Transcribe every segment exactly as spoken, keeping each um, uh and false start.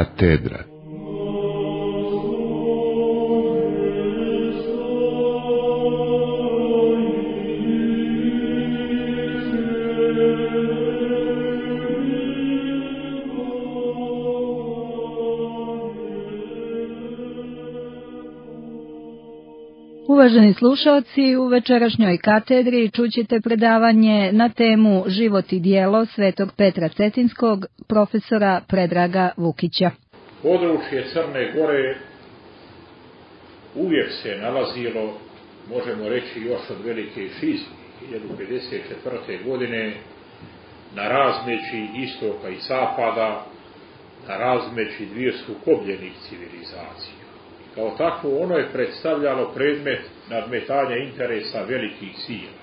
katedra. Uvaženi slušaoci, u večerašnjoj katedri čućete predavanje na temu Život i djelo svetog Petra Cetinskog, profesora Predraga Vukića. Područje Crne Gore uvijek se nalazilo, možemo reći još od velike šizme, hiljadu pedeset četvrte. godine, na razmeđi istoka i zapada, na razmeđi dvije sukobljenih civilizacija. Kao takvo ono je predstavljalo predmet nadmetanja interesa velikih sila.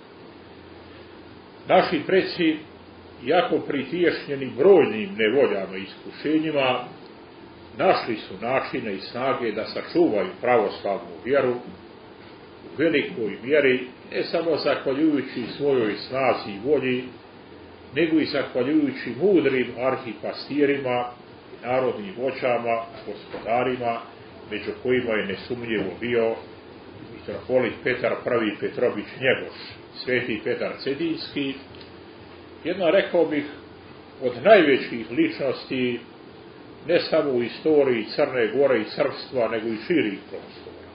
Naši preci, jako pritješnjeni brojnim nevoljama i iskušenjima, našli su načine i snage da sačuvaju pravoslavnu vjeru u velikoj mjeri, ne samo zahvaljujući svojoj snazi i volji, nego i zahvaljujući mudrim arhipastirima, narodnim voćama, gospodarima, među kojima je nesumnjivo bio mitropolit Petar I. Petrović Njegoš, sveti Petar Cetinski, jedna, rekao bih, od najvećih ličnosti ne samo u istoriji Crne Gore i srpstva, nego i širih prostora.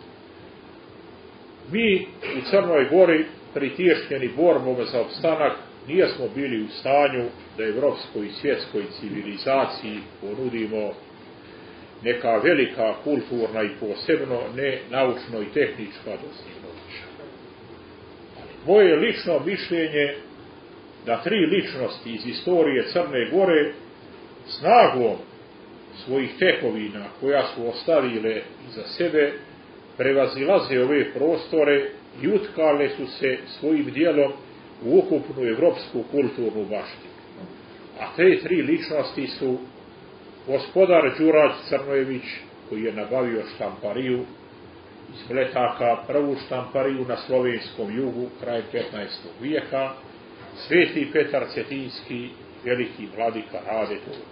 Mi u Crnoj Gori, pritješnjeni borbom za opstanak, nijesmo bili u stanju da evropskoj i svjetskoj civilizaciji ponudimo neka velika kulturna i posebno ne naučno i tehnička dostignuća. Moje lično mišljenje da tri ličnosti iz istorije Crne Gore snagom svojih tekovina koja su ostavile iza sebe prevazilaze ove prostore i utkale su se svojim dijelom u ukupnu evropsku kulturnu baštinu. A te tri ličnosti su gospodar Đurađ Crnojević, koji je nabavio štampariju iz Bletaka, prvu štampariju na slovenskom jugu krajem petnaestog. vijeka, sveti Petar Cetinski, veliki vladika Rade Togo.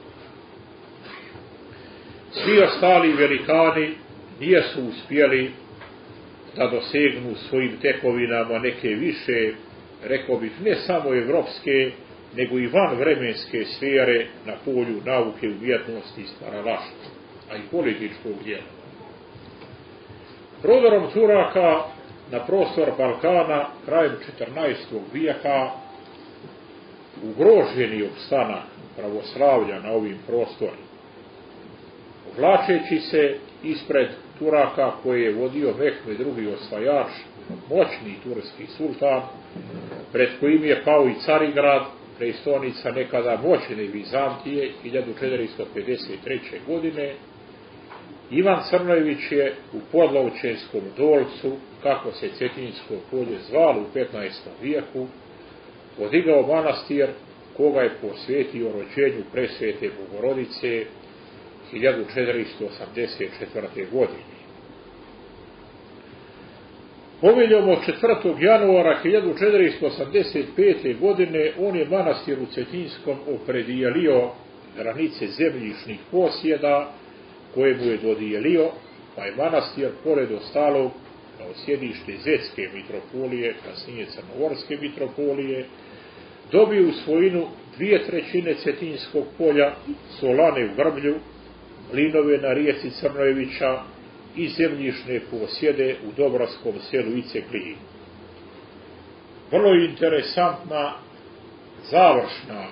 Svi ostali velikani nijesu uspjeli da dosegnu svojim tekovinama neke više, rekao bih, ne samo evropske, nego i van vremenske sfere na polju nauke, umjetnosti i stvaralaštva, a i političkog djela. Prodorom Turaka na prostor Balkana krajem četrnaestog. vijeka ugroženi opstanak pravoslavlja na ovim prostorima. Uvlačeći se ispred Turaka koje je vodio Mehmed drugi. osvajač, moćni turski sultan, pred kojim je pao i Carigrad, prestonica nekada moćne Vizantije, hiljadu četiristo pedeset treće. godine, Ivan Crnojević je u Podlovčenskom Dolcu, kako se Cetinsko polje zvalo u petnaestom. vijeku, podigao manastir koga je posvetio rođenju presvete Bogorodice hiljadu četiristo osamdeset četvrte. godine. Poveljom od četvrtog. januara hiljadu četiristo osamdeset pete. godine on je manastir u Cetinskom opredijelio granice zemljišnih posjeda koje mu je dodijelio, pa je manastir, pored ostalog, kao sjedište Zetske mitropolije, kasnije Crnogorske mitropolije, dobio u svojinu dvije trećine Cetinskog polja, solane u Vrblju, mlinove na rijeci Crnojevića i zemljišne posjede u Dobrovskom selu Ice-Klin. Vrlo interesantna završna,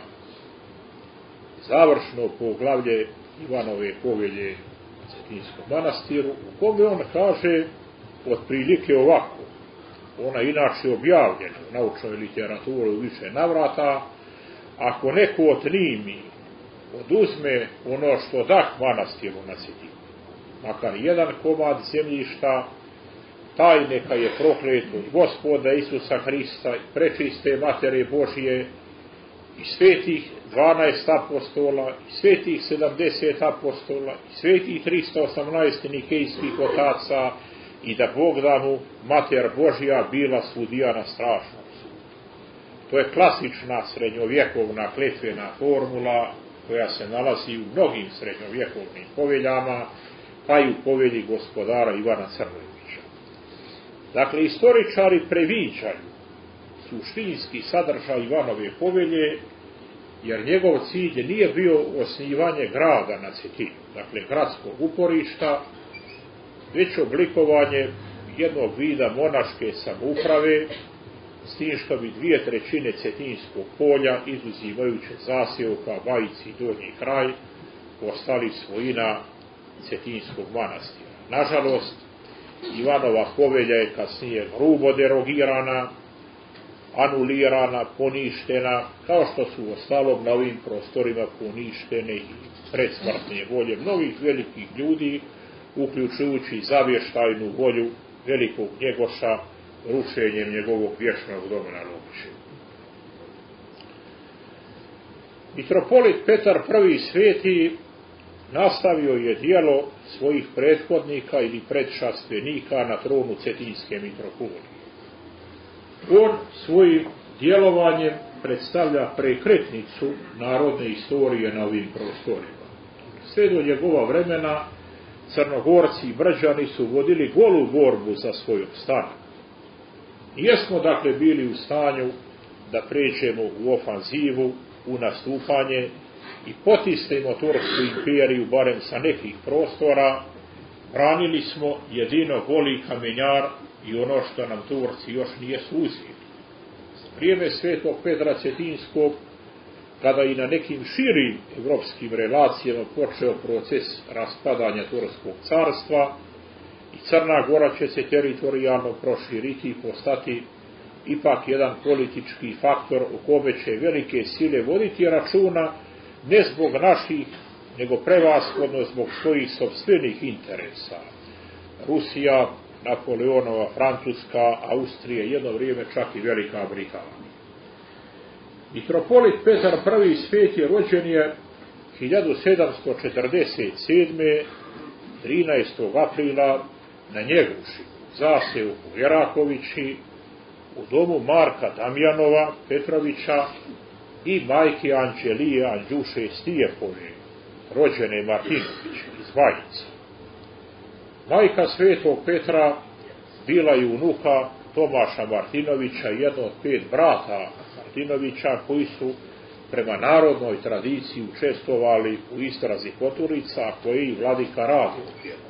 završno poglavlje Ivanove povelje Cetinskom manastiru, u kome on kaže otprilike ovako, ona inače objavljena u naučnoj literaturi u više navrata: ako neko otnimi, oduzme ono što dah manastiru na Cetinu, makar jedan komad zemljišta, taj neka je proklet od Gospoda Isusa Hrista i prečiste Matere Božije i svetih dvanaest apostola i svetih sedamdeset apostola i svetih tristo osamnaest nikejskih otaca, i da Bog da mu Mater Božja bila sudija na strašnom sudu. To je klasična srednjovjekovna kletvena formula koja se nalazi u mnogim srednjovjekovnim poveljama, pa i u povelji gospodara Ivana Crnojevića. Dakle, istoričari previđaju suštinski sadržaj Ivanove povelje, jer njegov cilj nije bio osnivanje grada na Cetinu, dakle gradskog uporišta, već oblikovanje jednog vida monaške samouprave, s tim što bi dvije trećine Cetinskog polja, izuzimajući zaseoka, Vajici i Donji kraj, postali svojina Cetinskog manastira. Nažalost, Ivanova povelja je kasnije grubo derogirana, anulirana, poništena, kao što su u ostalom na ovim prostorima poništene i predsmrtne volje mnogih velikih ljudi, uključujući zavještajnu volju velikog Njegoša, rušenjem njegovog vječnog doma na Logišu. Mitropolit Petar Prvi Sveti nastavio je djelo svojih prethodnika ili predšastvenika na tronu Cetinske mitropolije. On svojim djelovanjem predstavlja prekretnicu narodne istorije na ovim prostorima. Sve do njegova vremena Crnogorci i Brđani su vodili golu borbu za svoj opstanak. Nijesmo dakle bili u stanju da pređemo u ofanzivu, u nastupanje i potisnemo Tursku imperiju barem sa nekih prostora. Branili smo jedino goli kamenjar i ono što nam Turci još nije suzili. Vrijeme svetog Petra Cetinskog, kada i na nekim širim evropskim relacijama počeo proces raspadanja Turskog carstva, i Crna Gora će se teritorijalno proširiti i postati ipak jedan politički faktor u kome će velike sile voditi računa ne zbog naših, nego prevashodno zbog svojih sopstvenih interesa. Rusija, Napoleonova Francuska, Austrija, jedno vrijeme čak i Velika Britanija. Mitropolit Petar Prvi Sveti rođen je hiljadu sedamsto četrdeset sedme. trinaestog aprila na Njeguši, zaseoku Jerakovići, u domu Marka Damjanova Petrovića i majke Anđelije Andjuše Stijepove, rođene Martinović iz Vajica. Majka svetog Petra bila je unuka Tomaša Martinovića, jedno od pet brata Martinovića, koji su prema narodnoj tradiciji učestvovali u istrazi Koturica, koje i vladika radi.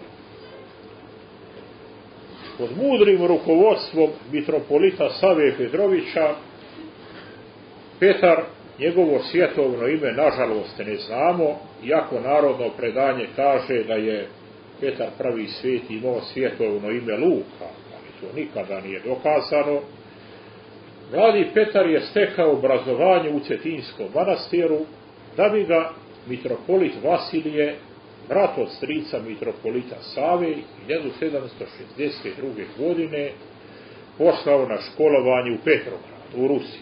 Pod mudrim rukovodstvom mitropolita Save Petrovića, Petar, njegovo svjetovno ime nažalost ne znamo, iako narodno predanje kaže da je Petar Prvi Sveti imao svjetovno ime Luka, ali to nikada nije dokazano. Mladi Petar je stekao obrazovanje u Cetinskom manastiru, da bi ga mitropolit Vasilije, brat od strica mitropolita Save, hiljadu sedamsto šezdeset druge. godine poslao na školovanje u Petrogradu, u Rusiji.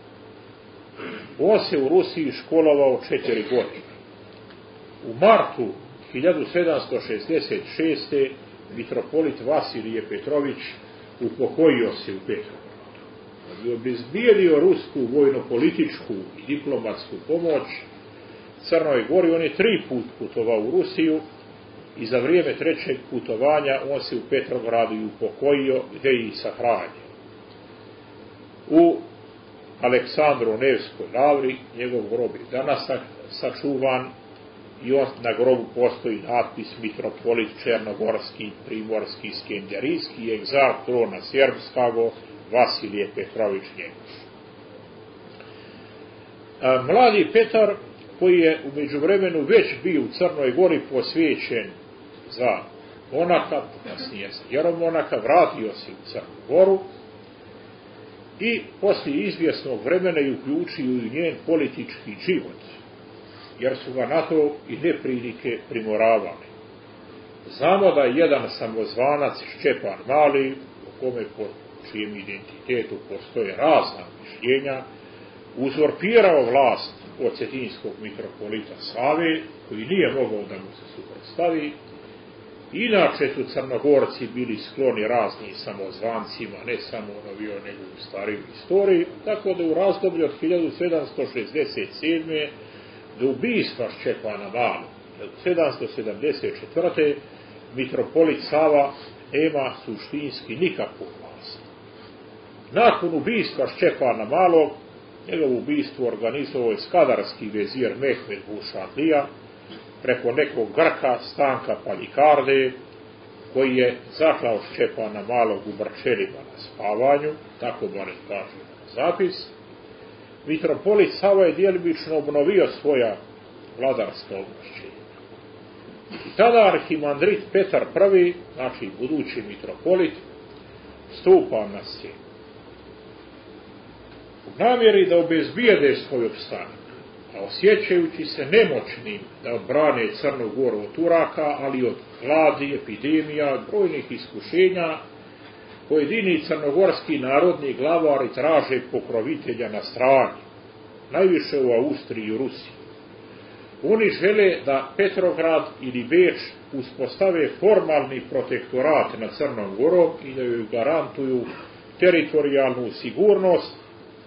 On se u Rusiji školovao četiri godine. U martu hiljadu sedamsto šezdeset šeste. mitropolit Vasilije Petrović upokojio se u Petrogradu. Da bi obezbijedio rusku vojno-političku i diplomatsku pomoć Crnoj Gori, on je tri put putovao u Rusiju i za vrijeme trećeg putovanja on se u Petrogradu i upokojio, gdje je i sahranjen. U Aleksandru Nevskoj lavri njegov grob je danas sačuvan i on, na grobu postoji natpis mitropolit Černogorski, Primorski, Skenderijski i egzarh trona Serbskago Vasilije Petrović Njegoš. Mladi Petar, koji je u međuvremenu već bio u Crnoj Gori posvećen za monaka, kasnije za jeromonaka, vratio se u Crnu Goru i poslije izvjesnog vremena je uključio i njen politički život, jer su ga na to i neprilike primoravali. Znamo da je jedan samozvanac Šćepan Mali, u kome po čijem identitetu postoje razna mišljenja, uzurpirao vlast od cetinskog mitropolita Save, koji nije mogao da mu se suprotstavi. Inače su Crnogorci bili skloni raznim samozvancima, ne samo u novijoj nego u starijoj istoriji, tako da u razdoblju od hiljadu sedamsto šezdeset sedme. do ubistva Šćepana Malog sedamsto sedamdeset četvrte. mitropolit Sava nema suštinski nikakvu vlast. Nakon ubistva Šćepana Malog, njegovo ubistvo organizovao je skadarski vezir Mehmed Bušatlija preko nekog Grka Stanka Paljikarde, koji je zaklao Šćepana Malog u Brčelima na spavanju, tako barem kaže zapis. Mitropolit Sava je djelimično obnovio svoja vladarska ovlašćenja. I tada arhimandrit Petar prvi, znači budući mitropolit, stupa na scenu. U namjeri da obezbijede svoj opstanak, a osjećajući se nemoćnim da odbrane Crnu Goru od Turaka, ali od gladi, epidemija, brojnih iskušenja, pojedini crnogorski narodni glavari traže pokrovitelja na strani, najviše u Austriji i Rusiji. Oni žele da Petrograd ili Beč uspostave formalni protektorat nad Crnom Gorom i da joj garantuju teritorijalnu sigurnost,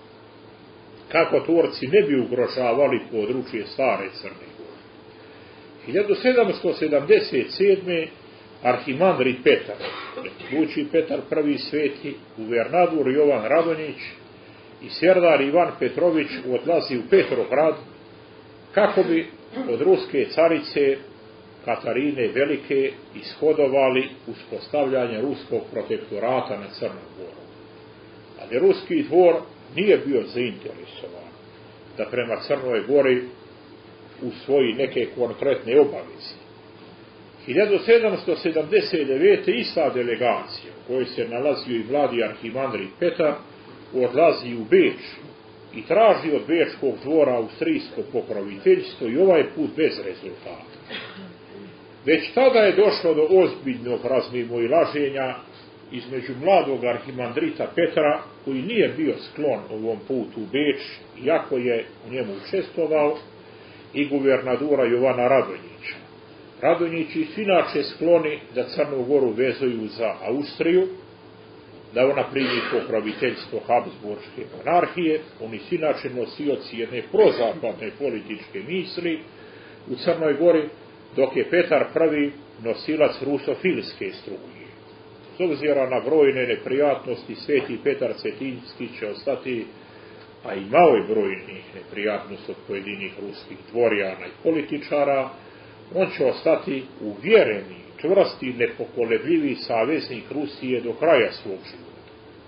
kako Turci ne bi ugrožavali područje stare Crne Gore. hiljadu sedamsto sedamdeset sedme. arhimandrit Petar, budući Petar prvi sveti, guvernadur Jovan Radonjić i serdar Ivan Petrović odlazi u Petrograd kako bi od ruske carice Katarine Velike ishodovali uspostavljanje ruskog protektorata nad Crnom Gorom. Ali ruski dvor nije bio zainteresovan da prema Crnoj Gori usvoji neke konkretne obaveze. hiljadu sedamsto sedamdeset devete. ista delegacija, u kojoj se nalazio i mladi arhimandrit Petar, odlazi u Beč i traži od bečkog dvora austrijsko pokroviteljstvo, i ovaj put bez rezultata. Već tada je došlo do ozbiljnog razmimoilaženja između mladog arhimandrita Petra, koji nije bio sklon ovom putu u Beč, iako je u njemu učestvovao, i guvernadura Jovana Radonjića. Radonjići su inače skloni da Crnu Goru vezuju za Austriju, da ona primi pokroviteljstvo Habsburške monarhije. Oni su inače nosioci jedne prozapadne političke misli u Crnoj Gori, dok je Petar prvi nosilac rusofilske struje. S obzira na brojne neprijatnosti, sveti Petar Cetinski će ostati, a imao je brojnih neprijatnosti od pojedinih ruskih dvorjana i političara, on će ostati uvjereni, čvrsti, nepokolebljivi saveznik Rusije do kraja svog života.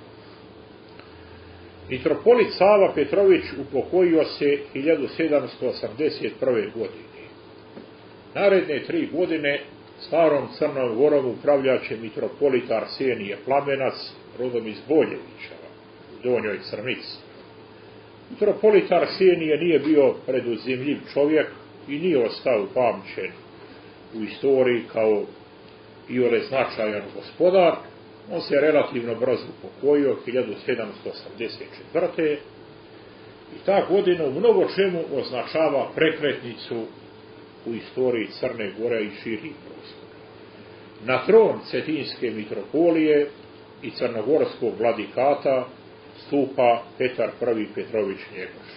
Mitropolit Sava Petrović upokojio se hiljadu sedamsto osamdeset prve. godine. Naredne tri godine starom Crnom Gorom upravljaće mitropolit Arsenije Plamenac, rodom iz Boljevića, u Donjoj Crnici. Mitropolit Arsenije nije bio preduzimljiv čovjek i nije ostao upamćen u istoriji kao iole značajan gospodar. On se relativno brzo upokojio hiljadu sedamsto osamdeset četvrte. i ta godina u mnogo čemu označava prekretnicu u istoriji Crne Gore i širih prostora. Na tron Cetinske mitropolije i crnogorskog vladikata stupa Petar prvi Petrović Njegoš.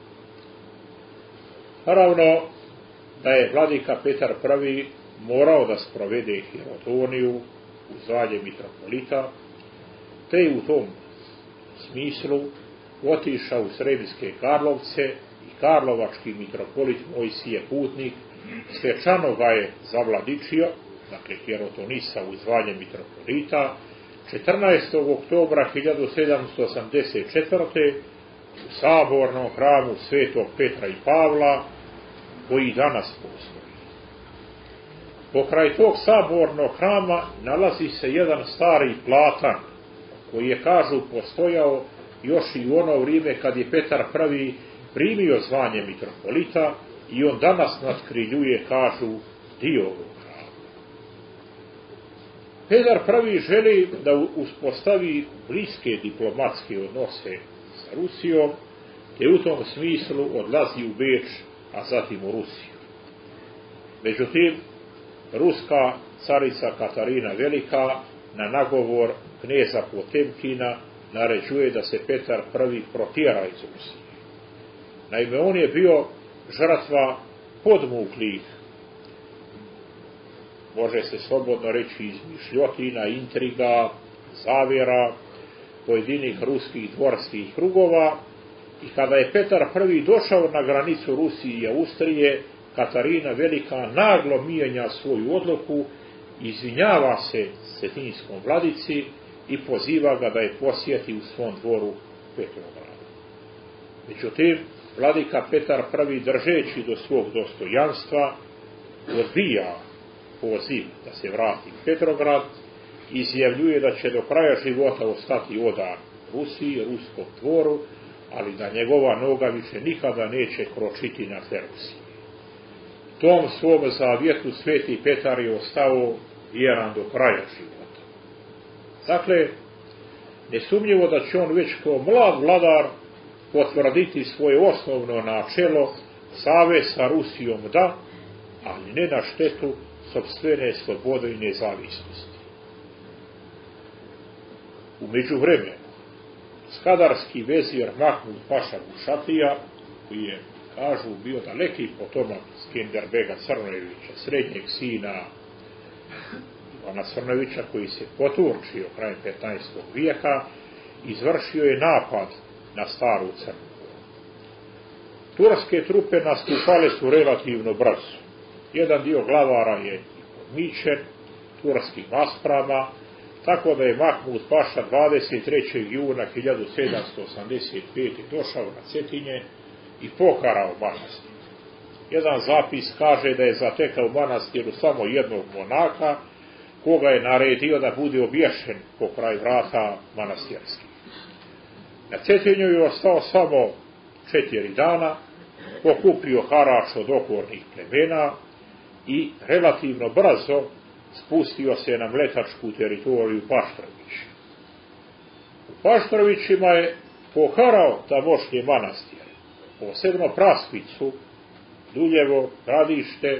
Naravno da je vladika Petar prvi morao da sprovede hirotoniju u zvanje mitropolita, te je u tom smislu otišao u Sremske Karlovce i karlovački mitropolit Mojsije Putnik svečano ga je zavladičio, dakle hirotonisao u zvanje mitropolita, četrnaestog oktobra hiljadu sedamsto osamdeset četvrte. u sabornom hramu Svetog Petra i Pavla, koji danas postoji. Pokraj tog sabornog hrama nalazi se jedan stari platan, koji je, kažu, postojao još i u ono vrijeme kad je Petar prvi primio zvanje mitropolita, i on danas natkriljuje, kažu, dio ovog hrama. Petar prvi želi da uspostavi bliske diplomatske odnose sa Rusijom, te u tom smislu odlazi u Beč, a zatim u Rusiju. Međutim, ruska carica Katarina Velika na nagovor kneza Potemkina naređuje da se Petar prvi protjera iz Rusije. Naime, on je bio žrtva podmuklih, može se slobodno reći, izmišljotina, intriga, zavjera pojedinih ruskih dvorskih krugova, i kada je Petar prvi došao na granicu Rusije i Austrije, Katarina Velika naglo mijenja svoju odluku, izvinjava se Cetinskom vladici i poziva ga da je posjeti u svom dvoru Petrogradu. Međutim, vladika Petar prvi, držeći do svog dostojanstva, odbija poziv da se vrati u Petrograd, izjavljuje da će do kraja života ostati odan Rusiji, ruskom dvoru, ali da njegova noga više nikada neće kročiti na tle Rusije. Tom svom zavjetu sveti Petar je ostao vjeran do kraja života. Dakle, nesumnjivo da će on već kao mlad vladar potvrditi svoje osnovno načelo: savez sa Rusijom da, ali ne na štetu sopstvene slobode i nezavisnosti. U međuvremenu, skadarski vezir Mahmud Paša Bušatlija, koji je, kažu, bio daleki potomak Skenderbega Crnojevića, srednjeg sina Ivana Crnojevića, koji se poturčio krajem petnaestog vijeka, izvršio je napad na staru Crnu Goru. Turske trupe nastupale su relativno brzo. Jedan dio glavara je podmićen turskim raspravama, tako da je Mahmud Paša dvadeset trećeg juna hiljadu sedamsto osamdeset pete. došao na Cetinje i poharao manastir. Jedan zapis kaže da je zatekao u manastiru samo jednog monaka, koga je naredio da bude obješen pokraj vrata manastirskih. Na Cetinju je ostao samo četiri dana, pokupio harač od okolnih plemena i relativno brzo spustio se na mletačku teritoriju Paštrovića. U Paštrovićima je poharao tamošnje manastire, posebno Praskvicu, Duljevo, Gradište,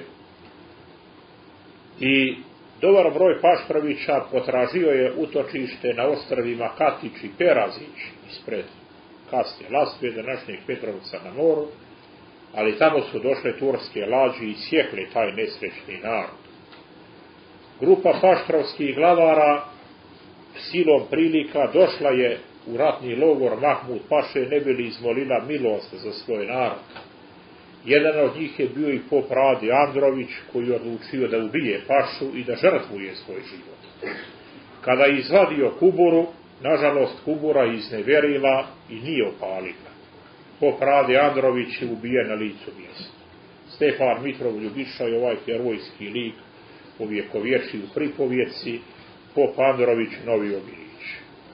i dobar broj Paštrovića potražio je utočište na ostrvima Katić i Perazić ispred Kasne Lasve, današnjeg Petrovca na moru, ali tamo su došle turske lađe i sjekle taj nesrećni narod. Grupa paštrovskih glavara silom prilika došla je u ratni logor Mahmud Paše, ne bi li izmolila milost za svoj narod. Jedan od njih je bio i pop Rade Andrović, koji je odlučio da ubije Pašu i da žrtvuje svoj život. Kada je izvadio kuburu, nažalost kubura izneverila i nije opalila. Pop Rade Andrović je ubijen na licu mjesta. Stefan Mitrov Ljubiša je ovaj herojski lik ovjekovječi u pripovjeci, pop Andrović Novi Obilić.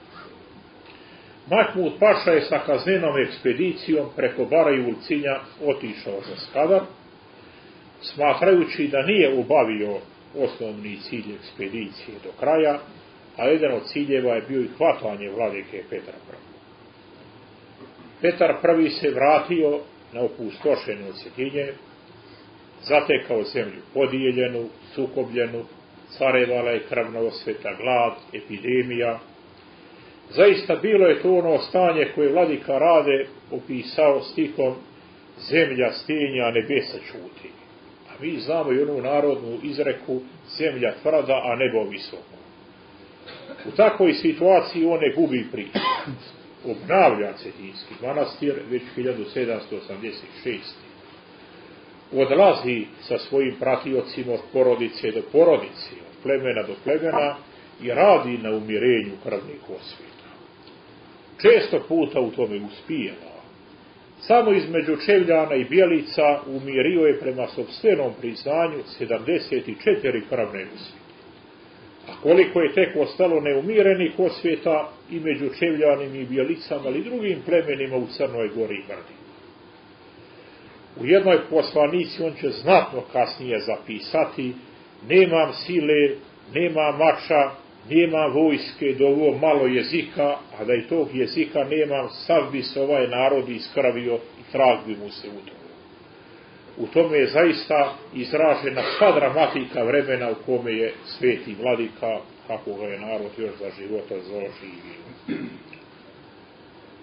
Mahmud Paša je sa kaznenom ekspedicijom preko Bara i Ulcinja otišao za Skadar, smatrajući da nije obavio osnovni cilj ekspedicije do kraja, a jedan od ciljeva je bio i hvatanje vladike Petra prvog. Petar prvi se vratio na opustošeno Cetinje, zatekao zemlju podijeljenu, sukobljenu, carevala je krvna osveta, glad, epidemija. Zaista bilo je to ono stanje koje vladika Rade opisao stihom: zemlja stenja, a nebesa ćuti. A mi znamo i onu narodnu izreku: zemlja tvrda, a nebo visoko. U takvoj situaciji on ne gubi priču. Obnavlja Cetinski manastir već hiljadu sedamsto osamdeset šeste. Odlazi sa svojim pratiocima od porodice do porodice, od plemena do plemena i radi na umirenju krvnih osveta. Često puta u tome uspijeva. Samo između Čevljana i Bjelica umirio je prema sopstvenom priznanju sedamdeset četiri krvne osvete. A koliko je tek ostalo neumirenih osveta i među Čevljanim i Bjelicama, ali drugim plemenima u Crnoj Gori i Brdi. U jednoj poslanici on će znatno kasnije zapisati: nemam sile, nema mača, nema vojske, do ovo malo jezika, a da i tog jezika nemam, sav bi se ovaj narod iskrvio i trag bi mu se utrovio. U tome je zaista izražena sva dramatika vremena u kome je sveti vladika, kako ga je narod još za života zvao, živio.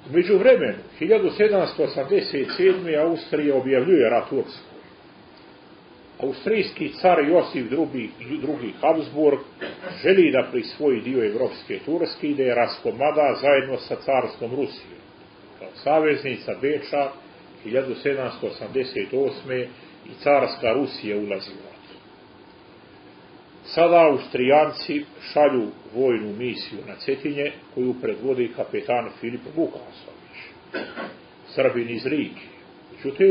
U međuvremenu, hiljadu sedamsto osamdeset sedme. Austrija objavljuje rat Turskoj. Austrijski car Josif drugi. Habsburg želi da prisvoji dio evropske Turske i da je raskomada zajedno sa carskom Rusijom. Kao saveznica Beča hiljadu sedamsto osamdeset osme. i carska Rusija ulazi u rat. Sada Austrijanci šalju vojnu misiju na Cetinje koju predvodi kapetan Filip Vukasović, Srbin iz Rike. Međutim,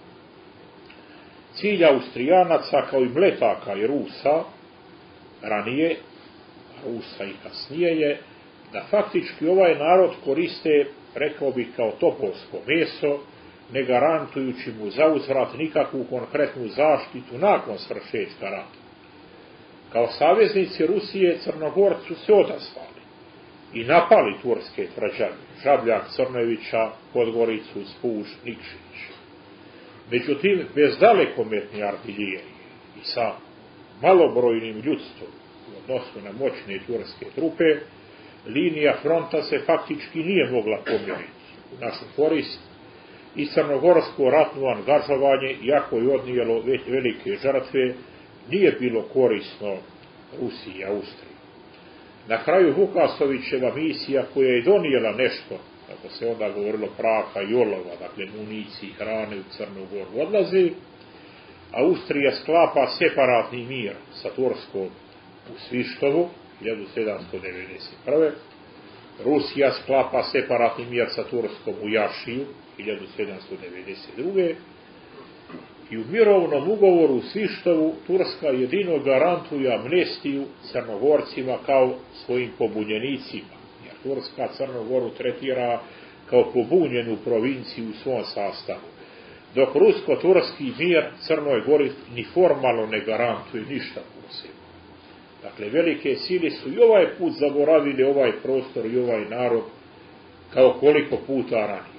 cilj Austrijanaca kao i Mletaka i Rusa ranije, Rusa i kasnije je da faktički ovaj narod koriste, rekao bih, kao topovsko meso, ne garantujući mu za uzvrat nikakvu konkretnu zaštitu nakon svršetka rata. Kao saveznici Rusije Crnogorcu se odazvali i napali turske tvrđave, Žabljak, Crnojevića, Podgoricu, Spuž, Nikšić. Međutim, bez dalekometne artiljerije i sa malobrojnim ljudstvom u odnosu na moćne turske trupe, linija fronta se faktički nije mogla pomjeriti u našu korist i crnogorsko ratno angažovanje, iako je odnijelo velike žrtve, nije bilo korisno Rusiji i Austriji. Na kraju Vukasovićeva misija, koja je donijela nešto, kako se onda govorilo, praha i olova, dakle municiji, hrane u Crnu Goru, odlazi, Austrija sklapa separatni mir sa Turskom u Svištovu hiljadu sedamsto devedeset prve. Rusija sklapa separatni mir sa Turskom u Jašiju hiljadu sedamsto devedeset druge. I u mirovnom ugovoru u Svištovu Turska jedino garantuje amnestiju Crnogorcima kao svojim pobunjenicima, jer Turska Crnogoru tretira kao pobunjenu provinciju u svom sastavu, dok rusko-turski mir Crnoj Gori ni formalno ne garantuje ništa posebno. Dakle, velike sile su i ovaj put zaboravili ovaj prostor i ovaj narod kao koliko puta ranije.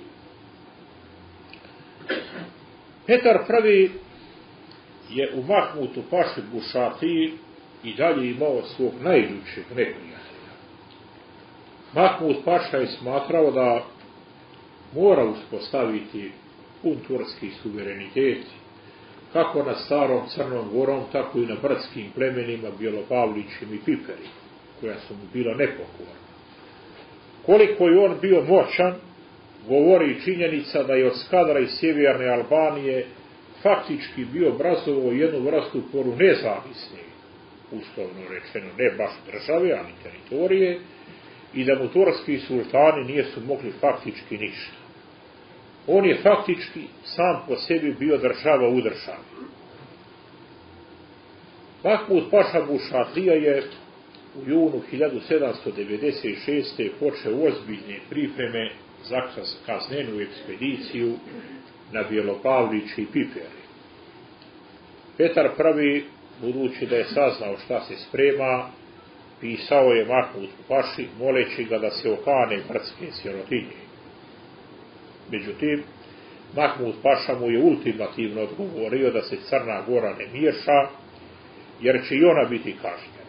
Petar Prvi je u Mahmutu Paši Bušatiji i dalje imao svog najljučeg neprijatelja. Mahmut Paša je smatrao da mora uspostaviti pun turski suverenitet, kako na starom Crnom Gorom, tako i na brdskim plemenima Bjelopavlićim i Piperima, koja su mu bila nepokorna. Koliko je on bio moćan, govori činjenica da je od Skadra iz sjeverne Albanije faktički bio obrazovao jednu vrstu poru nezavisne, uslovno rečeno, ne baš države, ali teritorije, i da mu turski sultani nisu mogli faktički ništa. On je faktički sam po sebi bio država u državi. Mahmut Paša Bušatija je u junu hiljadu sedamsto devedeset šeste. počeo ozbiljne pripreme za kaznenu ekspediciju na Bjelopavlić i Piperi. Petar Prvi, budući da je saznao šta se sprema, pisao je Mahmutu Paši, moleći ga da se okane brdske sirotinje. Međutim, Mahmut Paša mu je ultimativno odgovorio da se Crna Gora ne miješa, jer će i ona biti kažnjena.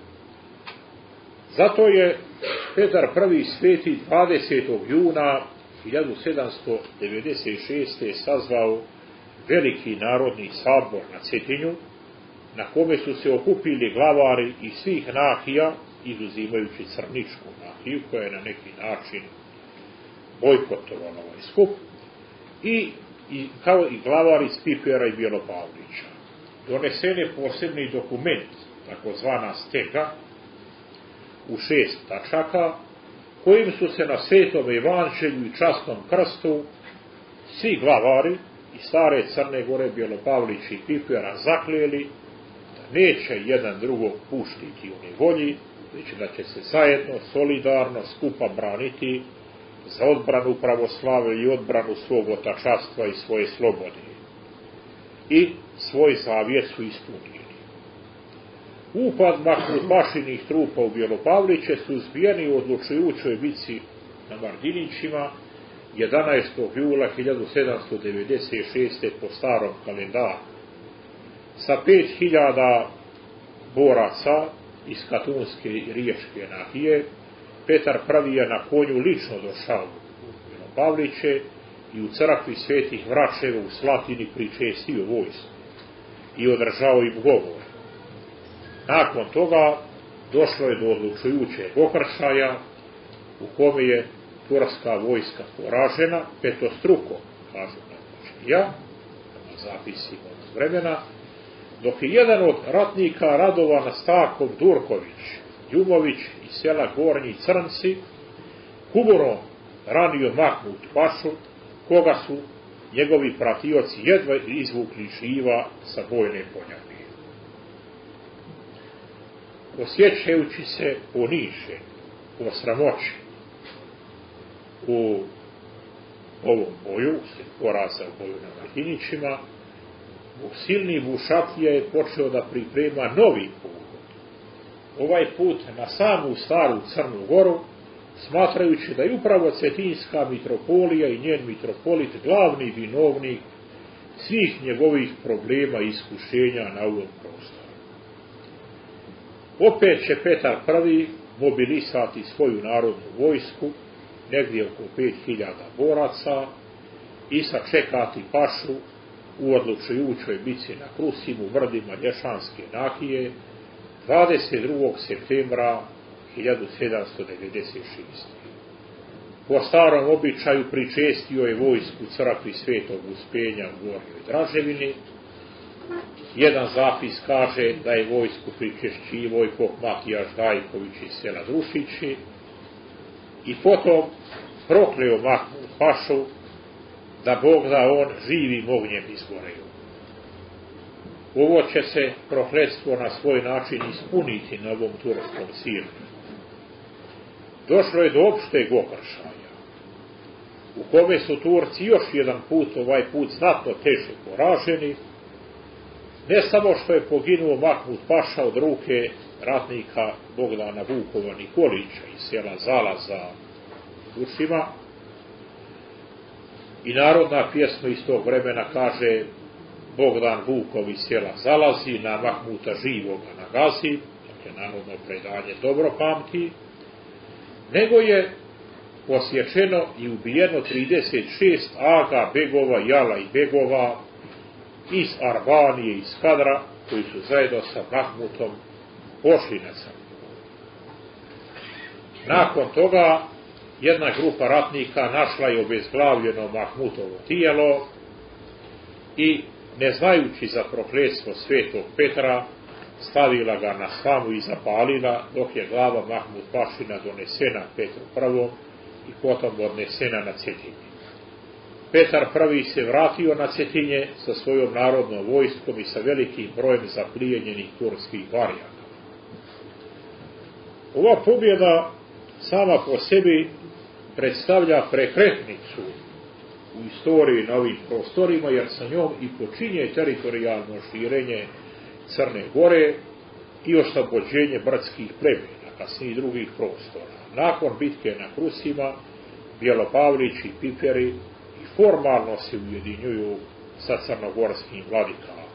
Zato je Petar Prvi sveti dvadesetog juna hiljadu sedamsto devedeset šeste. sazvao veliki narodni sabor na Cetinju, na kome su se okupili glavari iz svih nahija, izuzimajući crničku nahiju, koja je na neki način bojkotovala ovaj skup, i, i kao i glavari iz Pipera i Bjelopavlića. Donesen je posebni dokument, takozvana stega, u šest tačaka, kojim su se na Svetom evanđelju i časnom krstu svi glavari iz stare Crne Gore, Bjelopavlića i Pipera zaklijeli da neće jedan drugog puštiti u nevolji, već da će se zajedno, solidarno, skupa braniti za odbranu pravoslave i odbranu svog otačanstva i svoje slobode. I svoj zavjet su ispunili. Upad Mahmut Pašinih trupa u Bjelopavliće su zbijeni u odlučujućoj bici na Mardinićima jedanaestog jula hiljadu sedamsto devedeset šeste. po starom kalendaru. Sa pet hiljada boraca iz Katunske i Riječke nahije, Petar Prvi je na konju lično došao u Pavliće i u crkvi Svetih Vračeva u Slatini pričestio vojsku i održao im govor. Nakon toga došlo je do odlučujućeg okršaja u kome je turska vojska poražena petostruko, kažu ja, na zapisima od vremena, dok je jedan od ratnika Radovan Stakov Durković, Ljubović iz sela Gornji Crnci, kuburom ranio Mahmud Pašu, koga su njegovi pratioci jedva izvukli živa sa bojne poljage. Osjećajući se ponižen, osramoćen u ovom boju, uslijed poraza u boju na Martinićima, silni Bušatlija je počeo da priprema novi pohod. Ovaj put na samu staru Crnu Goru, smatrajući da je upravo Cetinjska mitropolija i njen mitropolit glavni vinovnik svih njegovih problema i iskušenja na ovom prostoru. Opet će Petar Prvi mobilisati svoju narodnu vojsku, negdje oko pet hiljada boraca, i sačekati Pašu u odlučujućoj bici na Krusima u brdima Lješanske nahije dvadeset drugog septembra hiljadu sedamsto devedeset šeste. Po starom običaju pričestio je vojsku crkvi Svetog Uspenja u Gornjoj Draževini. Jedan zapis kaže da je vojsku pričešćivao i pop Matijaš Dajković iz sela Drušići i potom prokleo Mahmud Pašu da Bog da on živim ognjem izgoreo. Ovo će se prokletstvo na svoj način ispuniti na ovom turskom sirku. Došlo je do opšteg okršaja, u kome su Turci još jedan put, ovaj put znatno teže poraženi, ne samo što je poginuo Mahmud Paša od ruke ratnika Bogdana Vukova Nikolića iz sela Zalaza u Dušima, i narodna pjesma iz tog vremena kaže Bogdan Vukov iz sela Zalazi na Mahmuta živoga nagazi, dakle narodno predanje dobro pamti, nego je posječeno i ubijeno trideset šest aga, begova, jala i begova iz Arbanije i Skadra, koji su zajedno sa Mahmutom pošli na Crnu. Nakon toga jedna grupa ratnika našla je obezglavljeno Mahmutovo tijelo i, ne znajući za prokletstvo Svetog Petra, stavila ga na slamu i zapalila, dok je glava Mahmud Pašina donesena Petru Prvom i potom odnesena na Cetinje. Petar Prvi se vratio na Cetinje sa svojom narodnom vojskom i sa velikim brojem zaplijenjenih turskih varijaka. Ova pobjeda sama po sebi predstavlja prekretnicu u istoriji na ovim prostorima, jer sa njom i počinje teritorijalno širenje Crne Gore i oslobođenje brdskih plemena, kasnije drugih prostora. Nakon bitke na Krusima, Bjelopavlić i Piperi i formalno se ujedinjuju sa crnogorskim vladikatom.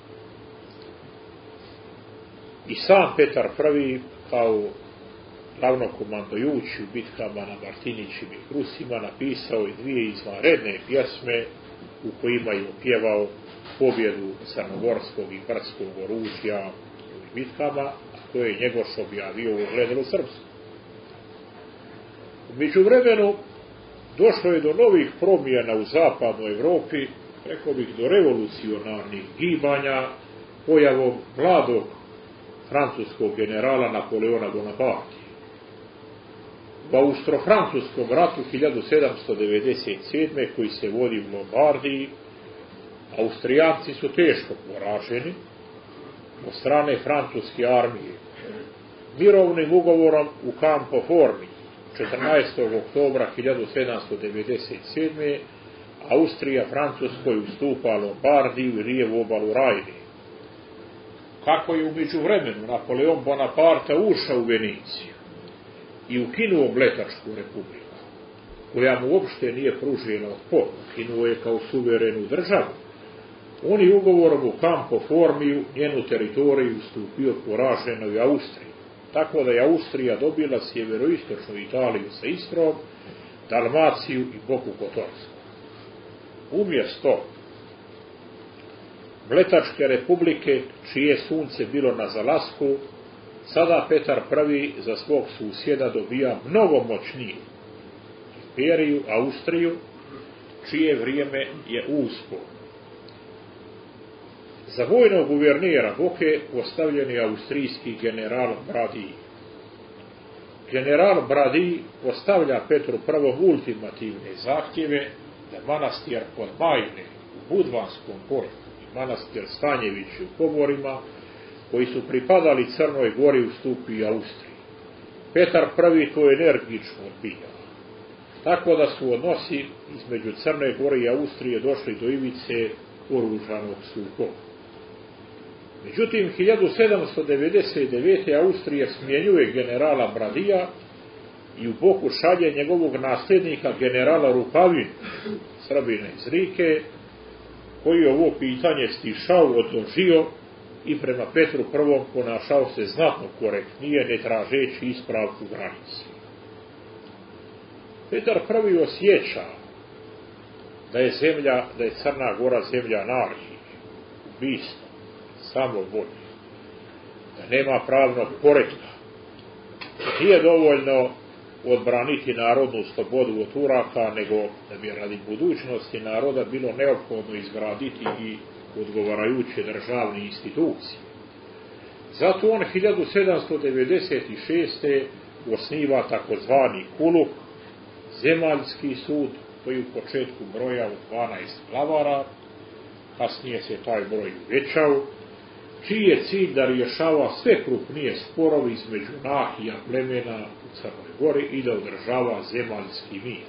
I sam Petar Prvi, kao glavnokomandujući u bitkama na Martinićima i Krusima, napisao je dvije izvanredne pjesme u kojima je opjevao pobjedu crnogorskog i brdskog oružja u bitkama, a koje je Njegoš objavio u Ogledalu srpskom. U međuvremenu došlo je do novih promjena u zapadnoj Evropi, rekao bih do revolucionarnih gibanja, pojavom mladog francuskog generala Napoleona Bonaparte. U Austro-francuskom ratu hiljadu sedamsto devedeset sedme koji se vodi u Lombardiji, Austrijanci su teško poraženi od strane francuske armije. Mirovnim ugovorom u Campo Formi četrnaestog oktobra hiljadu sedamsto devedeset sedme Austrija Francuskoj ustupa Lombardiju i lijevu obalu Rajne. Kako je u međuvremenu Napoleon Bonaparte ušao u Veniciju i ukinuo Mletačku republiku, koja mu uopšte nije pružila otpor, ukinuo je kao suverenu državu, on je ugovorom u Campo Formiju njenu teritoriju ustupio poraženoj Austriji, tako da je Austrija dobila sjeveroistočnu Italiju sa Istrom, Dalmaciju i Boku Kotorsku. Umjesto Mletačke republike, čije sunce bilo na zalasku, sada Petar Prvi za svog susjeda dobija mnogo moćniju imperiju, Austriju, čije vrijeme je uspon. Za vojnog guvernera Boke postavljen je austrijski general Brady. General Brady postavlja Petru Prvom ultimativne zahtjeve da manastir kod Majne u Budvanskom polju i manastir Stanjevići u Pomorima, koji su pripadali Crnoj Gori, ustupi Austriji. Petar Prvi to energično odbija. Tako da su odnosi između Crne Gore i Austrije došli do ivice oružanog sukoba. Međutim, hiljadu sedamsto devedeset devete. Austrija smjenjuje generala Bradija i u Boku šalje njegovog nasljednika generala Rukavinu, Srbina iz Rike, koji je ovo pitanje stišao, odložio i prema Petru Prvom ponašao se znatno korektnije, ne tražeći ispravku granice. Petar Prvi osjeća da je zemlja, da je Crna Gora zemlja anarhije, ubistva, samovolje, da nema pravnog poretka. Nije dovoljno odbraniti narodnu slobodu od Turaka, nego da bi radi budućnosti naroda bilo neophodno izgraditi i odgovarajuće državne institucije. Zato on hiljadu sedamsto devedeset šeste. osniva takozvani Kuluk, zemaljski sud, koji u početku broja u dvanaest glavara, kasnije se taj broj uvećao, čiji je cilj da rješava sve krupnije sporovi između nahija plemena u Crnoj Gori i da održava zemaljski mir.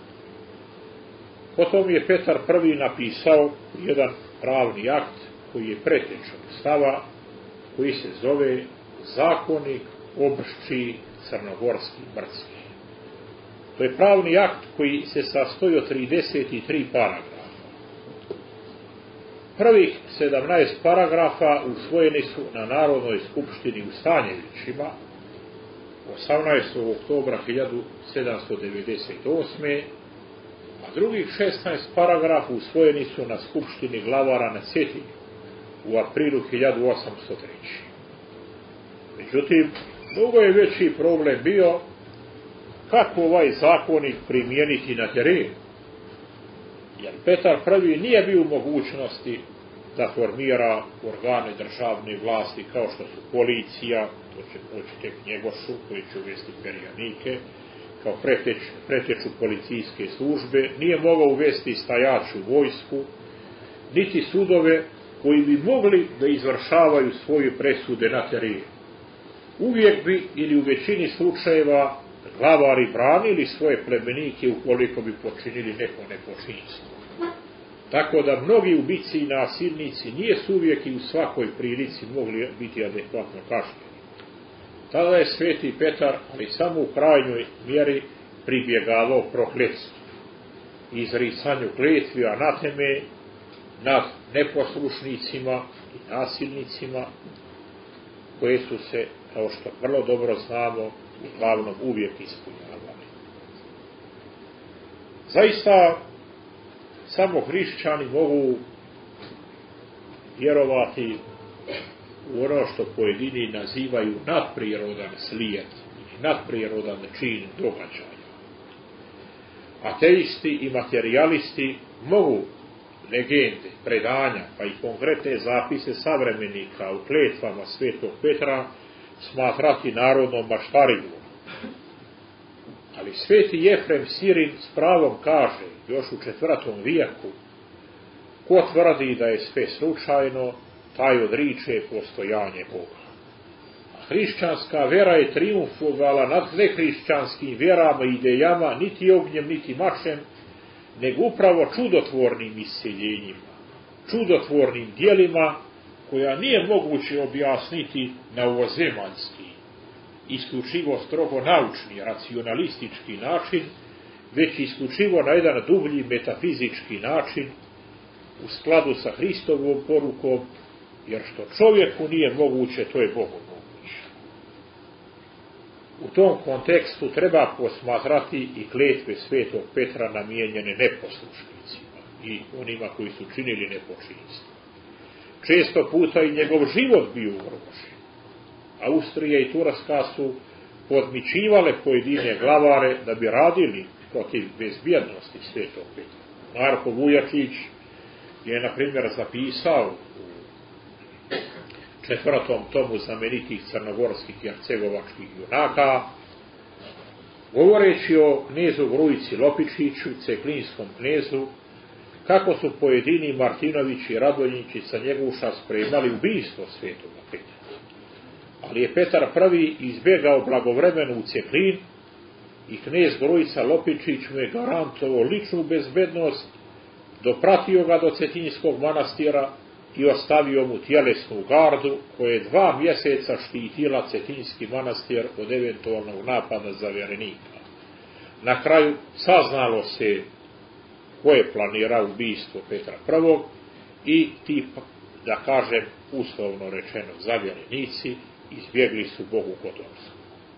Potom je Petar Prvi napisao jedan pravni akt koji je preteča Ustava, koji se zove Zakonik Obršći Crnogorski Brdski. To je pravni akt koji se sastoji od trideset tri paragrafa. Prvih sedamnaest paragrafa usvojeni su na Narodnoj skupštini u Stanjevićima osamnaestog oktobra hiljadu sedamsto devedeset osme. a drugih šesnaest paragrafa usvojeni su na skupštini glavara na Cetinju u aprilu hiljadu osamsto treće. Međutim, mnogo je veći problem bio kako ovaj zakonik primijeniti na terenu, jer Petar Prvi nije bio u mogućnosti da formira organe državne vlasti kao što su policija, to će poći tek Njegošu, koji će uvesti perjanike, kao preteć, preteču policijske službe, nije mogao uvesti stajaču vojsku, niti sudove koji bi mogli da izvršavaju svoje presude na terenu. Uvijek bi, ili u većini slučajeva, glavari branili svoje plemenike ukoliko bi počinili neko nepočinstvo. Tako da mnogi ubici i nasilnici nijesu uvijek i u svakoj prilici mogli biti adekvatno kažnjeni. Tada je sveti Petar, ali samo u krajnjoj mjeri, pribjegavao prokletstvu, izricanju kletvi anateme nad neposlušnicima i nasilnicima, koje su se, kao što vrlo dobro znamo, uglavnom uvijek ispunjavali. Zaista, samo hrišćani mogu vjerovati u ono što pojedini nazivaju nadprirodan slijed ili nadprirodan čin događaja. Ateisti i materijalisti mogu legende, predanja, pa i konkretne zapise savremenika u kletvama svetog Petra smatrati narodnom maštarinom. Ali sveti Jefrem Sirin s pravom kaže, još u četvrtom vijeku, ko tvrdi da je sve slučajno, taj odriče postojanje Boga. A hrišćanska vera je triumfovala nad nehrišćanskim vjerama i idejama, niti ognjem, niti mačem, nego upravo čudotvornim isceljenjima, čudotvornim dijelima, koja nije moguće objasniti na ovozemaljski, isključivo strogo naučni, racionalistički način, već isključivo na jedan dublji metafizički način, u skladu sa Hristovom porukom, jer što čovjeku nije moguće, to je Bogu moguće. U tom kontekstu treba posmatrati i kletve svetog Petra namijenjene neposlušnicima i onima koji su činili nepočinstvo. Često puta i njegov život bio ugrožen. Austrija i Turska su podmićivale pojedine glavare da bi radili protiv bezbjednosti svetog Petra. Marko Vujačić je, na primjer, zapisao u četvrtom tomu znamenitih crnogorskih i hercegovačkih junaka, govoreći o knezu Grujici Lopičiću, ceklinskom knezu, kako su pojedini Martinović i Radonjić i Canjeguša spremali ubistvo svetoga Petra. Ali je Petar prvi izbjegao blagovremeno u Ceklin i knez Grujica Lopičić mu je garantovao ličnu bezbednost, dopratio ga do Cetinjskog manastira i ostavio mu tjelesnu gardu koja je dva mjeseca štitila Cetinjski manastir od eventualnog napada zavjerenika. Na kraju saznalo se ko je planirao ubistvo Petra prvog i ti, da kažem, uslovno rečeno zavjerenici, izbjegli su Bogu Kotorsku.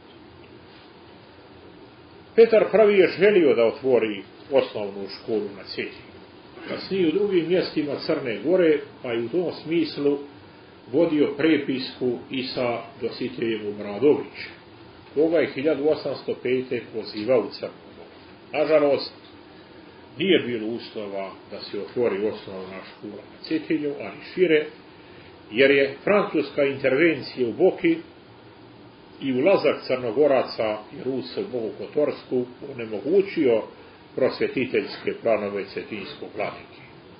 Petar prvi je želio da otvori osnovnu školu na Cetinju. Kasnije u drugim mjestima Crne Gore, pa i u tom smislu vodio prepisku i sa Dositejevom Radovićem, koga je hiljadu osamsto pete pozivao u Crnu Goru. Nažalost, nije bilo uslova da se otvori osnovna škola na Cetinju, ani šire, jer je francuska intervencija u Boki i ulazak Crnogoraca i Rusa u Bogu Kotorsku onemogućio prosvetiteljske planove cetinjskog vladike.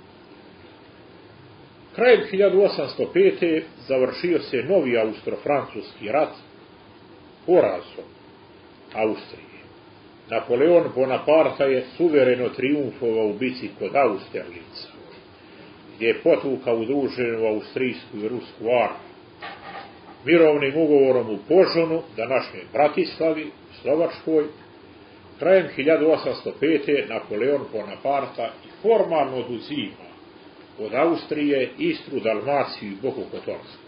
Krajem hiljadu osamsto pete završio se novi austro-francuski rat porazom Austrije. Napoleon Bonaparte je suvereno trijumfovao u bici kod Austerlica, gdje je potvukao udruženu austrijsku i rusku armiju. Mirovnim ugovorom u Požunu, današnjoj Bratislavi, Slovačkoj, krajem hiljadu osamsto pete Napoleon Bonaparte formalno oduzima od Austrije Istru, Dalmaciju i Boku Kotorsku.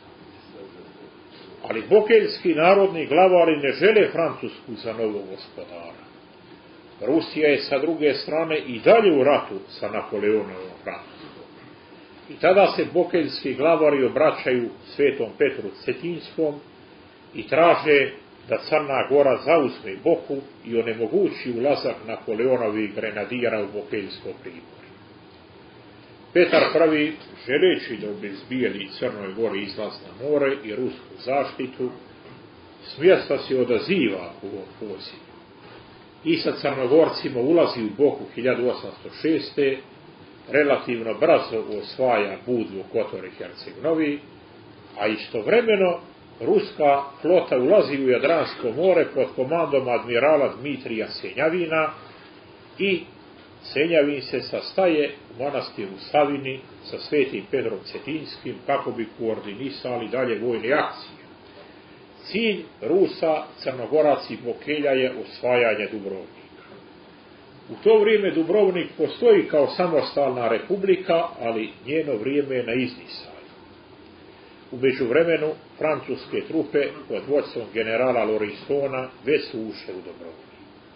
Ali bokeljski narodni glavari ne žele Francusku za novog gospodara. Rusija je sa druge strane i dalje u ratu sa Napoleonovom Francuskom. I tada se bokeljski glavari obraćaju svetom Petru Cetinjskom i traže da Crna Gora zauzme Boku i onemogući ulazak Napoleonovih grenadijera u Bokeljsko primorje. Petar prvi, želeći da obezbijeli Crnoj Gori izlaz na more i rusku zaštitu, s mjesta se odaziva u ovom pozivu i sa Crnogorcima ulazi u Boku hiljadu osamsto šeste. Relativno brzo osvaja Budvu, Kotor i Herceg-Novi, a istovremeno ruska flota ulazi u Jadransko more pod komandom admirala Dmitrija Senjavina i Senjavin se sastaje u manastiru Savini sa svetim Petrom Cetinjskim kako bi koordinisali dalje vojne akcije. Cilj Rusa, Crnogoraca i Bokelja je osvajanje Dubrovnika. U to vrijeme Dubrovnik postoji kao samostalna republika, ali njeno vrijeme je na izdisaju. U međuvremenu francuske trupe pod vodstvom generala Loristona već su ušle u Dubrovnik.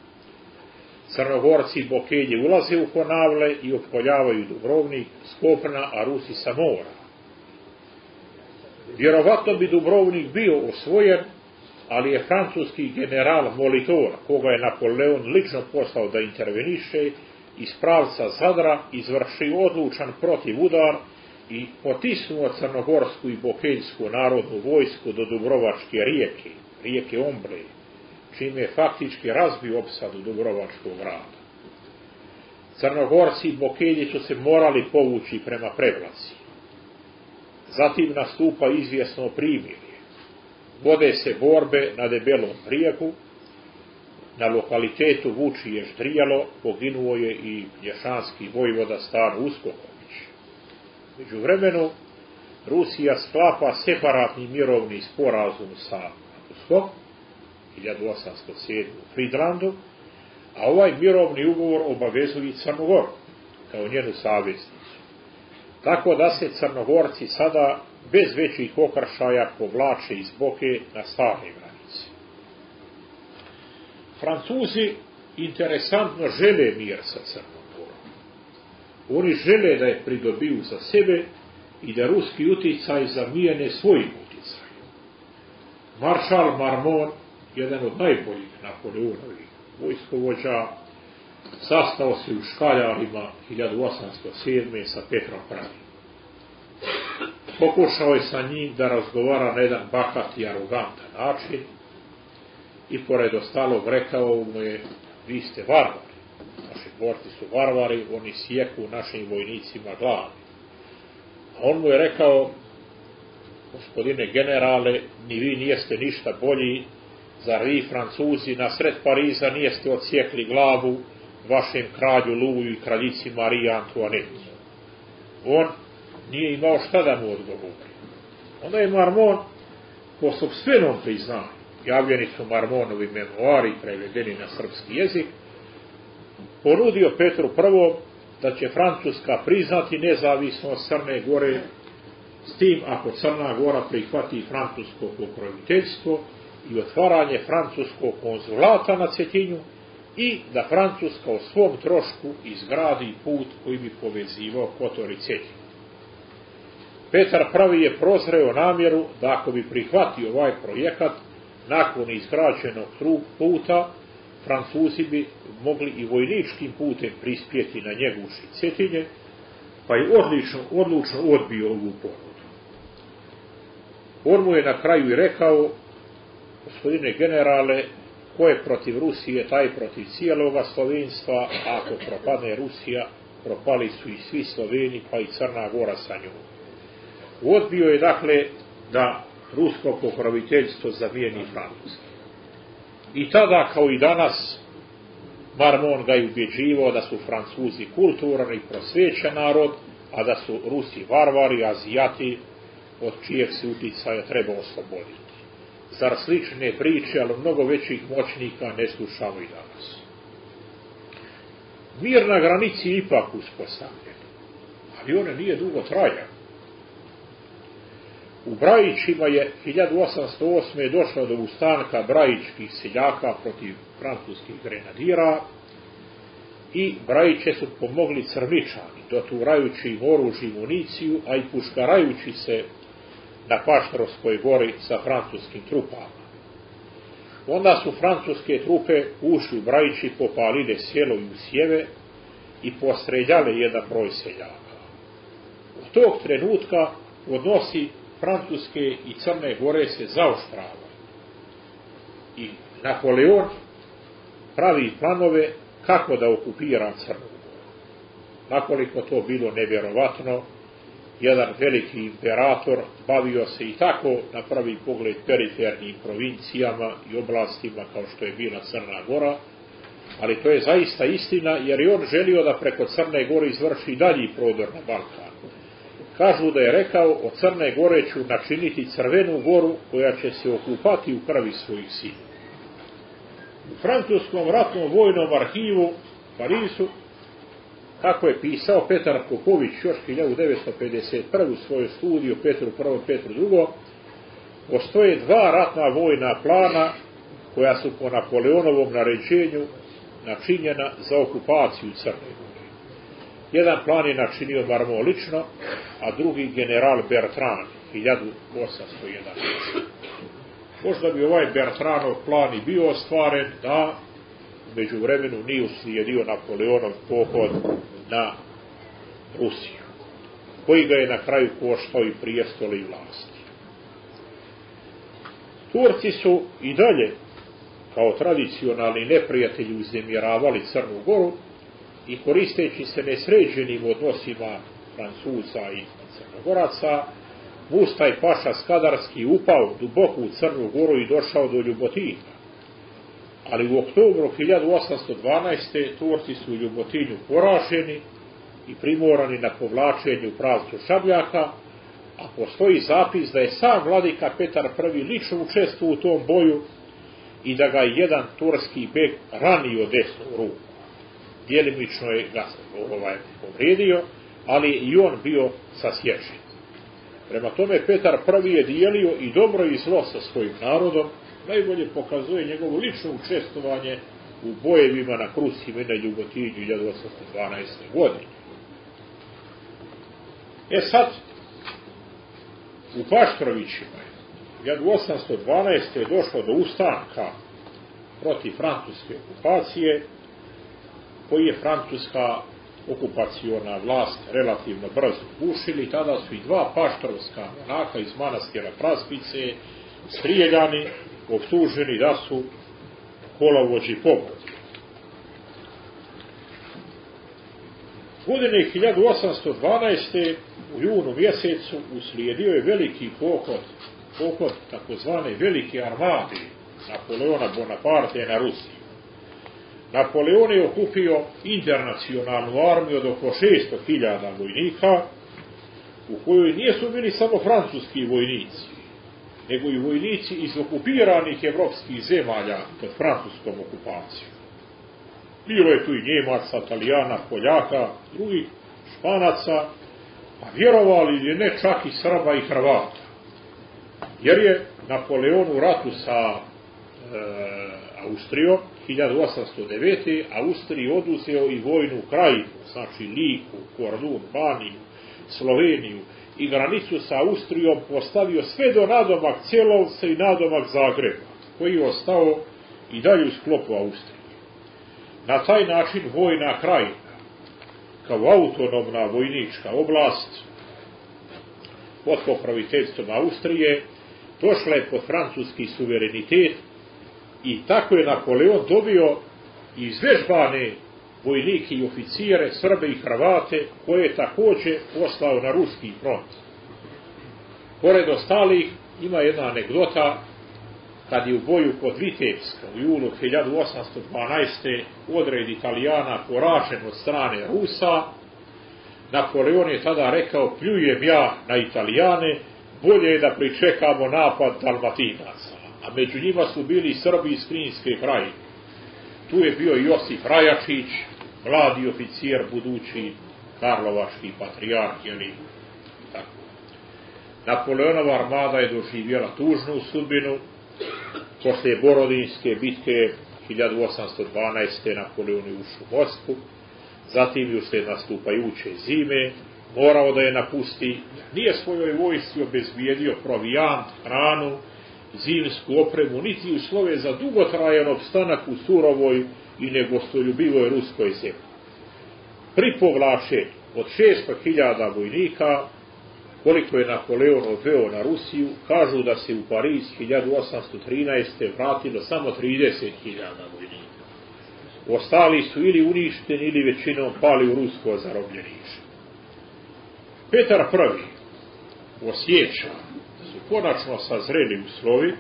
Crnogorci i Bokelji ulaze u Konavle i opkoljavaju Dubrovnik s kopna, a Rusi sa mora. Vjerovatno bi Dubrovnik bio osvojen, ali je francuski general Molitor, koga je Napoleon lično poslao da interveniše, iz pravca Zadra izvršio odlučan protivudar i potisnuo crnogorsku i bokeljsku narodnu vojsku do Dubrovačke rijeke, rijeke Ombre, čime je faktički razbio opsadu Dubrovačkog grada. Crnogorci i Bokelji su se morali povući prema Prevlaci. Zatim nastupa izvjesno primirje. Vode se borbe na Debelom rijegu, na lokalitetu Vučije Ždrijalo poginuo je i lješanski vojvoda Stan Uskoković. Međuvremenu, Rusija sklapa separatni mirovni sporazum sa Ruskom, hiljadu osamsto sedme u Fridlandu, a ovaj mirovni ugovor obavezuje i Crnu Goru, kao njenu saveznicu. Tako da se Crnogorci sada bez većih okršaja povlače iz Boke na stare granice. Francuzi interesantno žele mir sa Crnom Gorom. Oni žele da je pridobiju za sebe i da ruski uticaj zamijene svojim uticajem. Maršal Marmon, jedan od najboljih Napoleonovih vojskovođa, sastao se u Škaljarima hiljadu osamsto sedme. sa Petrom Prvim. Pokušao je sa njim da razgovara na jedan bahat i arogantan način i pored ostalog rekao mu je: vi ste varvari, naši borci su varvari, oni sjeku našim vojnicima glavi. A on mu je rekao: gospodine generale, ni vi nijeste ništa bolji, zar vi Francuzi na sred Pariza nijeste odsjekli glavu vašem kralju Luju i kraljici Mariji Antoinette? On nije imao šta da mu odgovori. Onda je Marmon po sopstvenom priznanju, javljeni su Marmonovi memoari prevedeni na srpski jezik, ponudio Petru Prvom da će Francuska priznati nezavisnost Crne Gore, s tim ako Crna Gora prihvati francusko pokroviteljstvo i otvaranje francuskog konzulata na Cetinju i da Francuska o svom trošku izgradi put koji bi povezivao Kotor i Cetinju. Petar Prvi je prozreo namjeru da ako bi prihvatio ovaj projekat, nakon izgrađenog puta, Francuzi bi mogli i vojničkim putem prispjeti na njeguši Cetinje, pa je odlično, odlučno odbio ovu ponudu. On mu je na kraju i rekao: gospodine generale, ko je protiv Rusije, taj protiv cijeloga slovenstva, a ako propadne Rusija, propali su i svi Sloveni, pa i Crna Gora sa njom. Odbio je dakle da rusko pokroviteljstvo zamijeni Francuski. I tada, kao i danas, Marmon ga je ubjeđivao da su Francuzi kulturan i prosvećen narod, a da su Rusi varvari, Azijati, od čijeg se uticaja treba osloboditi. Zar slične priče, ali mnogo većih moćnika, ne slušamo i danas. Mir na granici je ipak uspostavljen, ali on nije dugo trajan. U Brajićima je hiljadu osamsto osme. došlo do ustanka brajičkih seljaka protiv francuskih grenadira i Brajiće su pomogli Crničani, doturajući im oružje i municiju, a i puškarajući se na Paštrovskoj gori sa francuskim trupama. Onda su francuske trupe ušli u Brajići, popalile selo i usjeve i postreljale jedan broj seljaka. Od tog trenutka odnosi Francuske i Crne Gore se zaoštravaju. I Napoleon pravi planove kako da okupira Crnu Goru. Nakoliko to bilo nevjerovatno, jedan veliki imperator bavio se i tako na prvi pogled perifernim provincijama i oblastima kao što je bila Crna Gora, ali to je zaista istina, jer je on želio da preko Crne Gore izvrši dalji prodor na Balkan. Kažu da je rekao: od Crne Gore ću načiniti Crvenu Goru koja će se okupati u krvi svojih sinova. U francuskom ratnom vojnom arhivu u Parizu, kako je pisao Petar Popović još hiljadu devetsto pedeset prve. u svojoj studiju Petru Prvom, Petru Drugom, postoje dva ratna vojna plana koja su po Napoleonovom naređenju načinjena za okupaciju Crne Gore. Jedan plan je načinio Marmon lično, a drugi general Bertrand, hiljadu osamsto jedanaeste. Možda bi ovaj Bertrandov plan i bio ostvaren da u međuvremenu nije uslijedio Napoleonov pohod na Rusiju, koji ga je na kraju koštao i prijestole i vlasti. Turci su i dalje, kao tradicionalni neprijatelji, uznemiravali Crnu Goru i koristeći se nesređenim odnosima Francuza i Crnogoraca, Mustaj Paša Skadarski upao duboko u Crnu Goru i došao do Ljubotina. Ali u oktobru hiljadu osamsto dvanaeste. Turci su u Ljubotinju poraženi i primorani na povlačenju u pravcu Šabljaka, a postoji zapis da je sam vladika Petar Prvi lično učestvovao u tom boju i da ga je jedan turski beg ranio desnu ruku. Djelimično je ga ovaj povrijedio, ali i on bio sasječen. Prema tome, Petar Prvi je dijelio i dobro i zlo sa svojim narodom, najbolje pokazuje njegovo lično učestvovanje u bojevima na Krusima i na Ljubotinju hiljadu osamsto dvanaeste. godine. E sad, u Paštrovićima hiljadu osamsto dvanaeste. je došlo do ustanka protiv francuske okupacije, koji je francuska okupaciona vlast relativno brzo gušili. Tada su i dva paštrovska monaha iz manastira Praspice strijeljani, optuženi da su kolovođi pobudi. Godine hiljadu osamsto dvanaeste. u junu mjesecu uslijedio je veliki pohod, pohod takozvane velike armade Napoleona Bonaparte na Rusiju. Napoleon je okupio internacionalnu armiju od oko šesto hiljada vojnika, u kojoj nisu bili samo francuski vojnici, nego i vojnici iz okupiranih evropskih zemalja pod francuskom okupacijom. Bilo je tu i Njemaca, Italijana, Poljaka, drugih Španaca, a vjerovali ili ne čak i Srba i Hrvata. Jer je Napoleon u ratu sa e, Austrijom hiljadu osamsto devete. Austriji oduzeo i vojnu krajinu, znači Liku, Kordun, Baniju, Sloveniju i granicu sa Austrijom postavio sve do nadomak Celovca i nadomak Zagreba, koji je ostao i dalje u sklopu Austrije. Na taj način vojna krajina, kao autonomna vojnička oblast pod pokroviteljstvom Austrije, došla je pod francuski suverenitet i tako je Napoleon dobio izvežbane vojnike i oficire, Srbe i Hrvate, koje je također poslao na ruski front. Pored ostalih, ima jedna anegdota, kad je u boju kod Vitebska u julu hiljadu osamsto dvanaeste. odred Italijana poražen od strane Rusa, Napoleon je tada rekao: pljujem ja na Italijane, bolje je da pričekamo napad Dalmatinaca. A među njima su bili Srbi iz Kninske krajine. Tu je bio Josip Rajačić, mladi oficijer, budući karlovački patrijarh, ili tako. Napoleonova armada je doživjela tužnu sudbinu. Posle Borodinske bitke hiljadu osamsto dvanaeste. Napoleon je ušao u Moskvu, zatim uslijed nastupajuće zime morao da je napusti. Nije svojoj vojsci obezbijedio provijant, hranu, zimsku opremu, niti uslove za dugotrajan opstanak u surovoj i negostoljubivoj ruskoj zemlji. Pri povlačenju od šesto hiljada vojnika, koliko je Napoleon odveo na Rusiju, kažu da se u Pariz hiljadu osamsto trinaeste. vratilo samo trideset hiljada vojnika. Ostali su ili uništeni ili većinom pali u rusko zarobljeništvo. Petar Prvi osjeća da su konačno sazreli uslovi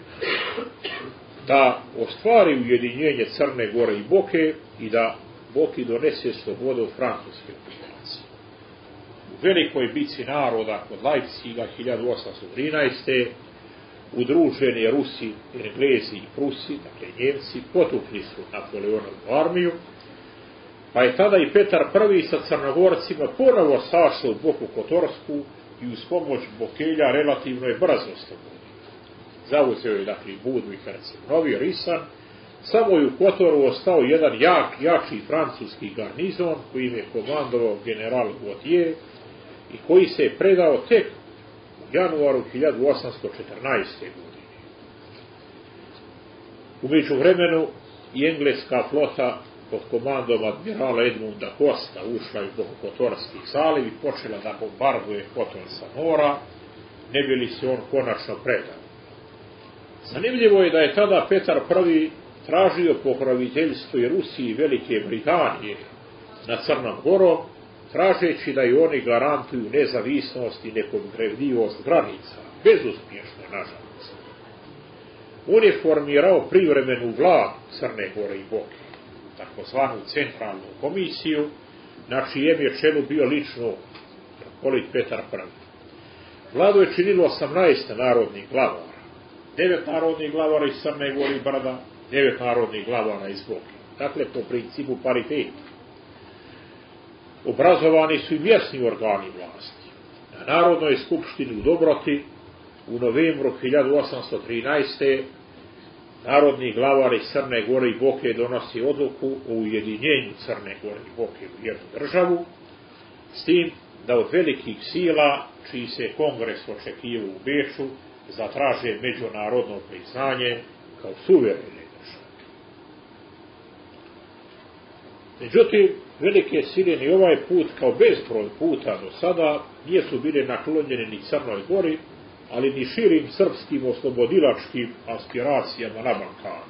da ostvari ujedinjenje Crne Gore i Boke i da Boki donese slobodu od francuske okupacije. U velikoj bici naroda kod Leipziga hiljadu osamsto trinaeste. udruženi Rusi, Englezi i Prusi, dakle Njemci, potukli su Napoleonovu armiju, pa je tada i Petar Prvi sa Crnogorcima ponovo sašao u Boku Kotorsku i uz pomoć Bokelja relativno je brzo slobodio. Zauzeo je dakle Budu i Herceg-Novi, Risan, samo je u Kotoru ostao jedan jak, jači francuski garnizon kojim je komandovao general Gautier i koji se je predao tek u januaru hiljadu osamsto četrnaeste. godine. U međuvremenu i engleska flota pod komandom admirala Edmunda Costa ušla je u Bokokotorski zaliv i počela da bombarduje Kotor sa mora, ne bi li se on konačno predao. Zanimljivo je da je tada Petar Prvi tražio pokroviteljstvo i Rusiji i Velike Britanije na Crnom Gorom, tražeći da i oni garantuju nezavisnost i nepogredivost granica, bezuspješno, nažalost. On je formirao privremenu vladu Crne Gore i Boke, takozvanu centralnu komisiju, na čijem je čelu bio lično polit Petar Prvi. Vladu je činilo osamnaest narodnih glavara, devet narodnih glavara iz Crne Gore i Brda, devet narodnih glavara iz Boke, dakle po principu pariteta. Obrazovani su i mjesni organi vlasti. Na Narodnoj skupštini u Dobroti u novembru hiljadu osamsto trinaeste. narodni glavar iz Crne Gore i Boke donosi odluku o ujedinjenju Crne Gore i Boke u jednu državu, s tim da od velikih sila, čiji se kongres očekivao u Beču, zatraže međunarodno priznanje kao suverene države. Međutim, velike sile ni ovaj put, kao bezbroj puta do sada, nisu bile naklonjene ni Crnoj Gori, ali ni širim srpskim oslobodilačkim aspiracijama na Balkanu.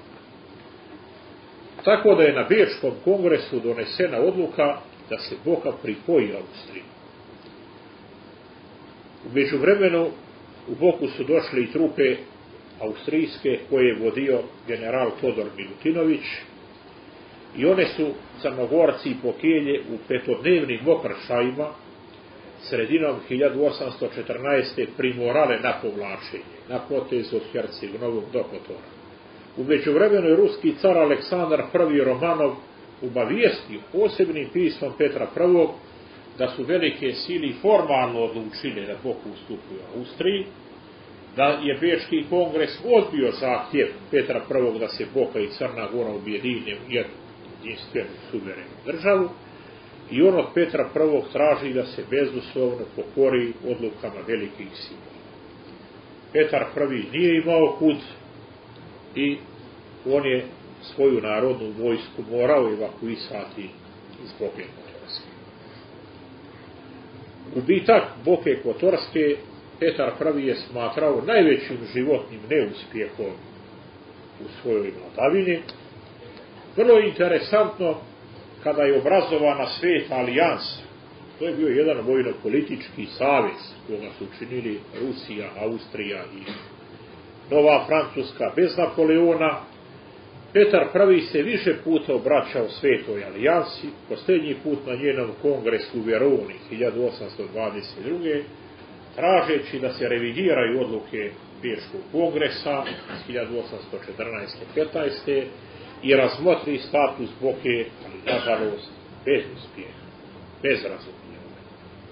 Tako da je na Bečkom kongresu donesena odluka da se Boka pripoji Austriji. U međuvremenu u Boku su došle i trupe austrijske koje je vodio general Todor Milutinović i one su Crnogorci i Pokelje u petodnevnim okršajima sredinom hiljadu osamsto četrnaeste. primorale na povlačenje, na potez od Herceg-Novog do Kotora. U međuvremenu je ruski car Aleksandar prvi Romanov obavijestio posebnim pismom Petra prvog. da su velike sile formalno odlučile da Boku ustupuju Austriji, da je Bečki kongres odbio zahtjev Petra prvog. da se Boka i Crna Gora objedine u jednu jedinstvenu suverenu državu, i on od Petra prvog. traži da se bezuslovno pokori odlukama velikih sila. Petar prvi. nije imao kud i on je svoju narodnu vojsku morao evakuisati iz Boke Kotorske. Gubitak Boke Kotorske Petar prvi. je smatrao najvećim životnim neuspjehom u svojoj vladavini. Vrlo je interesantno kada je obrazovana Sveta alijansa. To je bio jedan vojno-politički savez koga su činili Rusija, Austrija i Nova Francuska bez Napoleona. Petar prvi. se više puta obraćao Svetoj alijansi, posljednji put na njenom kongresu u Veroni hiljadu osamsto dvadeset druge. tražeći da se revidiraju odluke Bečkog kongresa iz hiljadu osamsto četrnaeste do petnaeste. i razmotri status Boke, ali nažalost bez uspjeha, bez razumijevanja.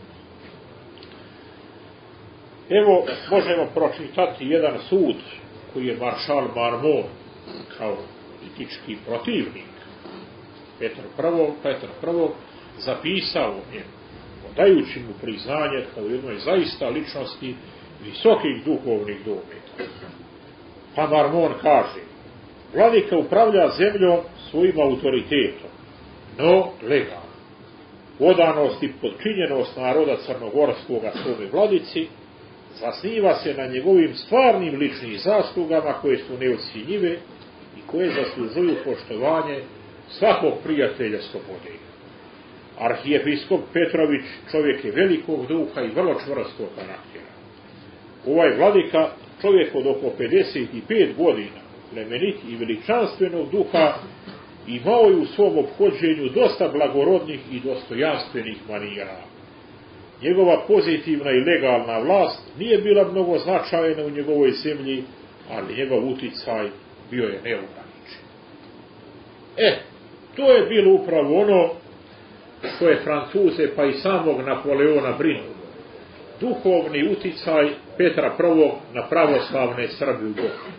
Evo, možemo pročitati jedan sud koji je maršal Marmont kao politički protivnik Petra prvog. Petra prvog. zapisao njemu, odajući mu priznanje kao jednoj zaista ličnosti visokih duhovnih dometa. Pa Marmont kaže: Vladika upravlja zemljom svojim autoritetom, no legalno. Odanost i podčinjenost naroda crnogorskoga svome vladici zasniva se na njegovim stvarnim ličnim zaslugama koje su neocjenjive i koje zaslužuju poštovanje svakog prijatelja slobode. Arhijepiskop Petrović čovjek je velikog duha i vrlo čvrstog karaktera. Ovaj vladika, čovjek od oko pedeset pet godina, plemenit i veličanstvenog duha, imao je u svom ophođenju dosta blagorodnih i dostojanstvenih manira. Njegova pozitivna i legalna vlast nije bila mnogo značajna u njegovoj zemlji, ali njegov uticaj bio je neograničen. E, to je bilo upravo ono što je Francuze pa i samog Napoleona brinulo. Duhovni uticaj Petra prvog. na pravoslavne Srbe u Boku.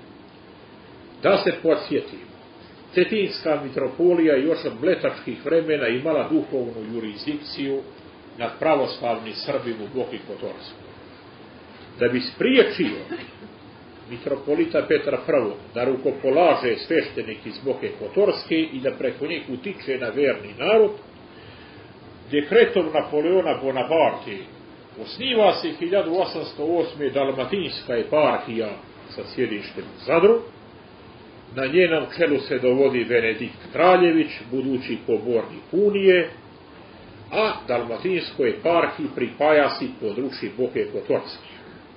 Da se podsjetimo, Cetinska mitropolija još od mletačkih vremena imala duhovnu jurisdikciju nad pravoslavnim Srbima u Boki Kotorskoj. Da bi spriječio mitropolita Petra prvog. da rukopolaže sveštenik iz Boke Kotorske i da preko njih utiče na verni narod, dekretom Napoleona Bonaparte osniva se hiljadu osamsto osme. Dalmatinska eparhija sa sjedištem u Zadru. Na njenom čelu se dovodi Benedikt Kraljević, budući pobornik Unije, a Dalmatinskoj eparhiji pripaja se područje Boke Kotorske.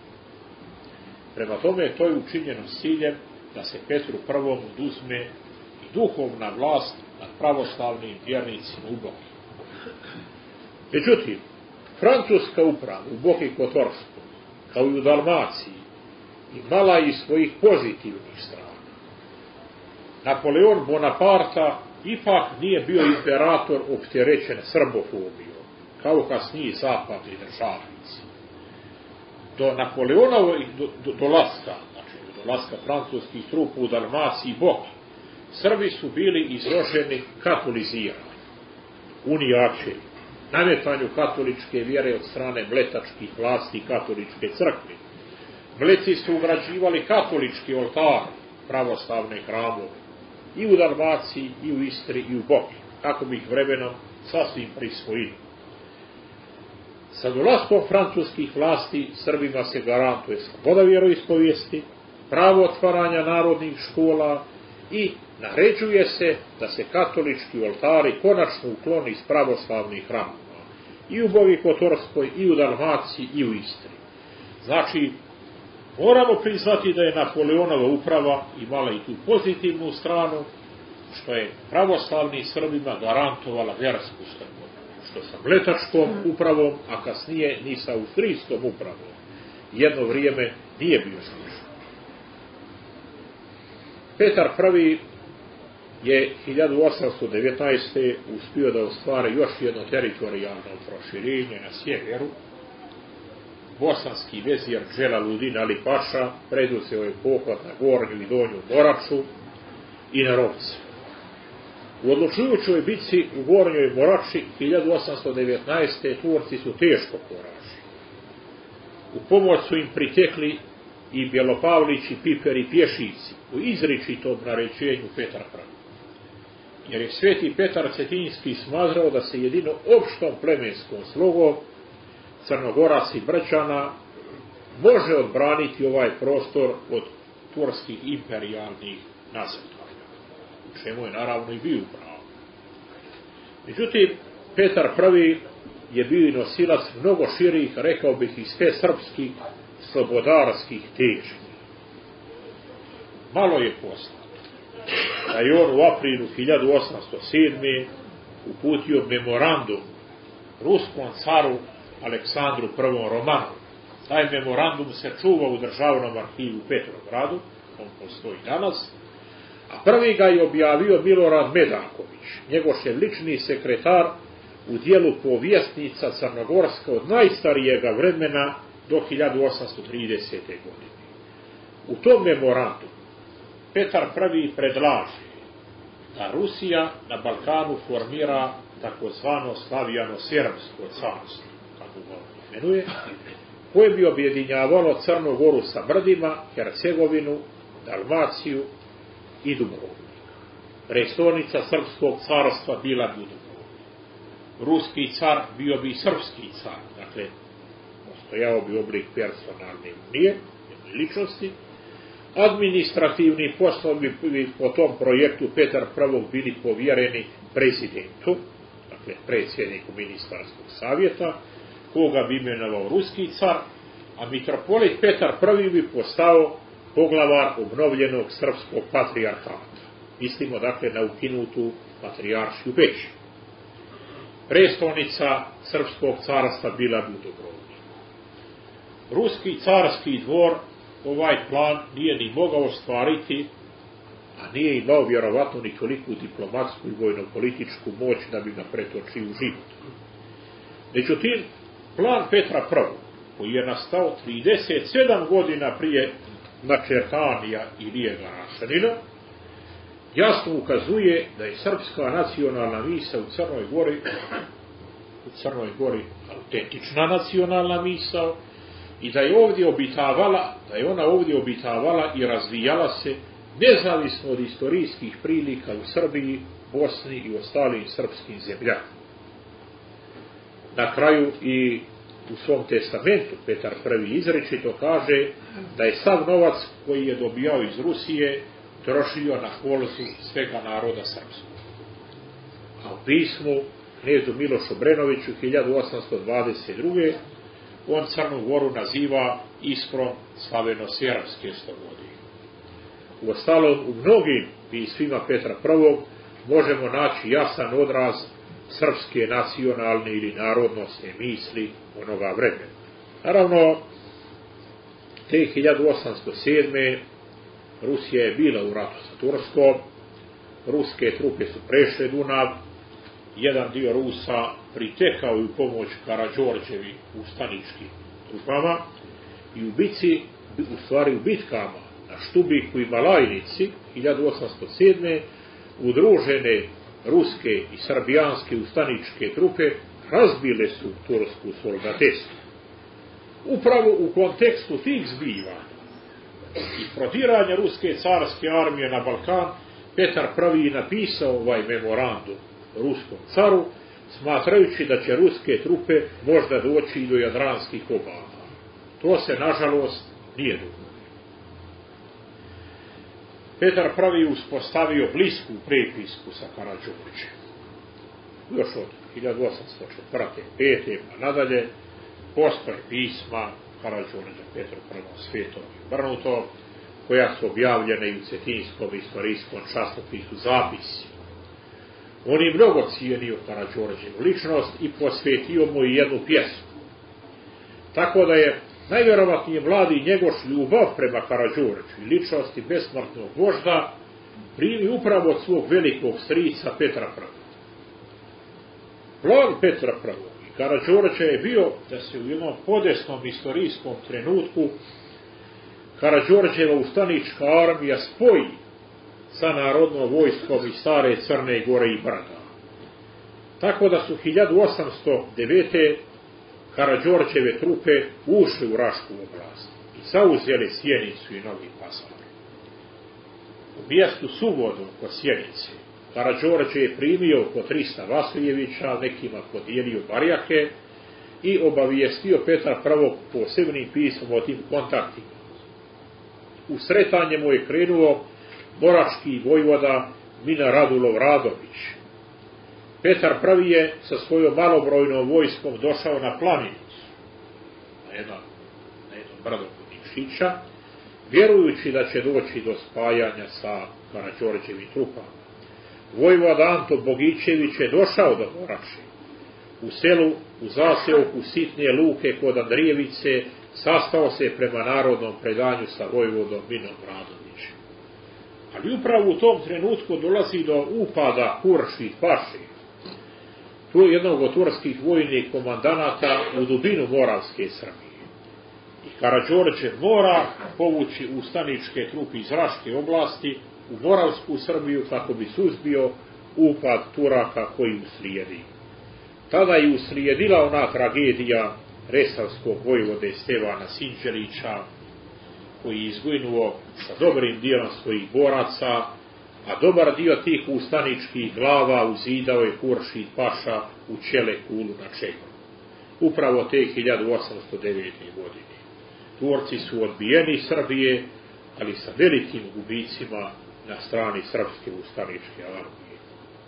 Prema tome, to je učinjeno s ciljem da se Petru prvom. oduzme i duhovna vlast nad pravoslavnim vjernicima u Boki. Međutim, francuska uprava u Boki Kotorskoj, kao i u Dalmaciji, imala i svojih pozitivnih strana. Napoleon Bonaparta ipak nije bio imperator opterećen srbofobijom, kao kasniji zapadni državnici. do Napoleonovog do, do, dolaska, znači do dolaska francuskih trupa u Dalmaciji i Boki, Srbi su bili izloženi katoliziranju, unijačenju, nametanju katoličke vjere od strane mletačkih vlasti katoličke crkve. Mleci su ugrađivali katolički oltar, pravoslavne hramove, i u Dalmaciji, i u Istri, i u Boki, kako bi ih vremenom sasvim prisvojili. Sa dolaskom francuskih vlasti Srbima se garantuje sloboda vjeroispovijesti, pravo otvaranja narodnih škola i naređuje se da se katolički oltari konačno ukloni iz pravoslavnih hramova i u Bogi Kotorskoj, i u Dalmaciji, i u Istri. Znači, moramo priznati da je Napoleonova uprava imala i tu pozitivnu stranu, što je pravoslavnim Srbima garantovala vjersku slobodu, što sa mletačkom upravom, a kasnije ni sa austrijskom upravom, jedno vrijeme nije bio slučaj. Petar Prvi je hiljadu osamsto devetnaeste. uspio da ostvari još jedno teritorijalno proširenje na sjeveru. Bosanski vezir Dželaludin Ali Paša preduzeo je pohvat na Gornju i Donju Moraču i na Rovce. U odlučujućoj bitci u Gornjoj Morači hiljadu osamsto devetnaeste. Turci su teško poraženi. U pomoć su im pritekli i Bjelopavlić i Piper i Pješici u izričitom naređenju Petra Prvog. Jer je sveti Petar Cetinjski smatrao da se jedino opštom plemenskom slogom Crnogorac i Brčana može odbraniti ovaj prostor od turskih imperijalnih nasrtaja, u čemu je naravno i bio pravo. Međutim, Petar Prvi je bio i nosilac mnogo širih, rekao bih, i sve srpskih slobodarskih težnji. Malo je poznato da je on u aprilu hiljadu osamsto sedme. uputio memorandum ruskom caru Aleksandru Prvom Romanovu. Taj memorandum se čuva u državnom arhivu u Petrogradu, on postoji danas, a prvi ga je objavio Milorad Medaković, njegov je lični sekretar u dijelu povjesnica Crnogorska od najstarijega vremena do hiljadu osamsto tridesete. godine. U tom memorandumu Petar Prvi predlaže da Rusija na Balkanu formira takozvano Slavijano-Serbsko carstvo, kako ga imenuje, koje bi objedinjavalo Crnu Goru sa Brdima, Hercegovinu, Dalmaciju i Dubrovnik. Prestolnica Srpskog carstva bila bi u Dubrovniku. Ruski car bio bi srpski car, dakle, postojao bi oblik personalne unije, jedne ličnosti. Administrativni poslovi bi po tom projektu Petar Prvog bili povjereni prezidentu, dakle predsjedniku ministarskog savjeta, koga bi imenovao ruski car, a mitropolit Petar Prvi bi postao poglavar obnovljenog srpskog patrijarhata. Mislimo dakle na ukinutu patrijaršiju Beč. Prestolnica srpskog carstva bila bi u Dubrovniku. Ruski carski dvor ovaj plan nije ni mogao ostvariti, a nije imao vjerovatno ni toliku diplomatsku i vojno-političku moć da bi ga pretočio u život. Međutim, plan Petra Prvog, koji je nastao trideset sedam godina prije načrtanja Ilijega Rašanina, jasno ukazuje da je srpska nacionalna misao u Crnoj Gori, u Crnoj Gori autentična nacionalna misao, i da je ovdje obitavala, da je ona ovdje obitavala i razvijala se nezavisno od istorijskih prilika u Srbiji, Bosni i ostalim srpskim zemljama. Na kraju i u svom testamentu Petar Prvi izričito kaže da je sav novac koji je dobijao iz Rusije trošio na polzu svega naroda srpskog. A u pismu knezu Milošu Brenoviću hiljadu osamsto dvadeset druge. on Crnu Goru naziva iskrom slaveno-serbske slobode. Uostalom, u mnogim pismima Petra Prvog možemo naći jasan odraz srpske nacionalne ili narodnosne misli onoga vremena. Naravno, te hiljadu osamsto sedme. Rusija je bila u ratu sa Turskom, ruske trupe su prešle Dunav, jedan dio Rusa pritekao u pomoć Karađorđevi ustaničkim trupama, i u bici, u stvari u bitkama na Štubiku i Malajnici hiljadu osamsto sedme udružene ruske i srbijanske ustaničke trupe razbile su tursku soldatesku. Upravo u kontekstu tih zbivanja i prodiranja ruske carske armije na Balkan, Petar Prvi napisao ovaj memorandum ruskom caru, smatrajući da će ruske trupe možda doći i do jadranskih obala. To se, nažalost, nije dogodilo. Petar Prvi uspostavio blisku prepisku sa Karađorđem. Još od hiljadu osamsto četvrte. pete pa nadalje postoje pisma Karađorđa Petru Prvom Svetom i Brnutom, koja su objavljene i u Cetinskom istorijskom časopisu Zapisi. On je mnogo cijenio Karađorđevu ličnost i posvetio mu i jednu pjesmu. Tako da je najvjerovatnije mladi Njegoš ljubav prema Karađorđu i ličnosti besmrtnog vožda primi upravo od svog velikog strica Petra Prvog. Plan Petra Prvog i Karađorđa je bio da se u jednom podesnom istorijskom trenutku Karađorđeva ustanička armija spoji sa narodnom vojskom iz Stare Crne Gore i Brda. Tako da su hiljadu osamsto devete. Karađorđeve trupe ušli u Rašku oblast i zauzeli Sjenicu i Novi Pazar. U mjestu Suvodu kod Sjenice Karađorđe je primio oko trista Vasiljevića, nekima podijelio barjake i obavijestio Petra Prvog posebnim pismom o tim kontaktima. U sretanje mu je krenuo moraški vojvoda Mina Radulov Radović. Petar Prvi je sa svojom malobrojnom vojskom došao na Planinicu, na jednom, na jednom brdu kod Nikšića, vjerujući da će doći do spajanja sa Karađorđevim trupama. Vojvoda Anto Bogićević je došao do Moraše. U selu, u zaseoku Sitne Luke kod Andrijevice, sastao se prema narodnom predanju sa vojvodom Minom Radovićem. Ali upravo u tom trenutku dolazi do upada Huršid Paši, tu je jednog od turskih vojnih komandanata u dubinu Moravske Srbije. I Karađorđe mora povući ustaničke trupe iz Raške oblasti u Moravsku Srbiju kako bi suzbio upad Turaka koji uslijedi. Tada je uslijedila ona tragedija resavskog vojvode Stevana Sinđelića, koji je izginuo sa dobrim dijelom svojih boraca, a dobar dio tih ustaničkih glava uzidao je Huršid Paša u Čelekulu na Čegru. Upravo te hiljadu osamsto devete. godine. Turci su odbijeni iz Srbije, ali sa velikim gubicima na strani srpske ustaničke armije.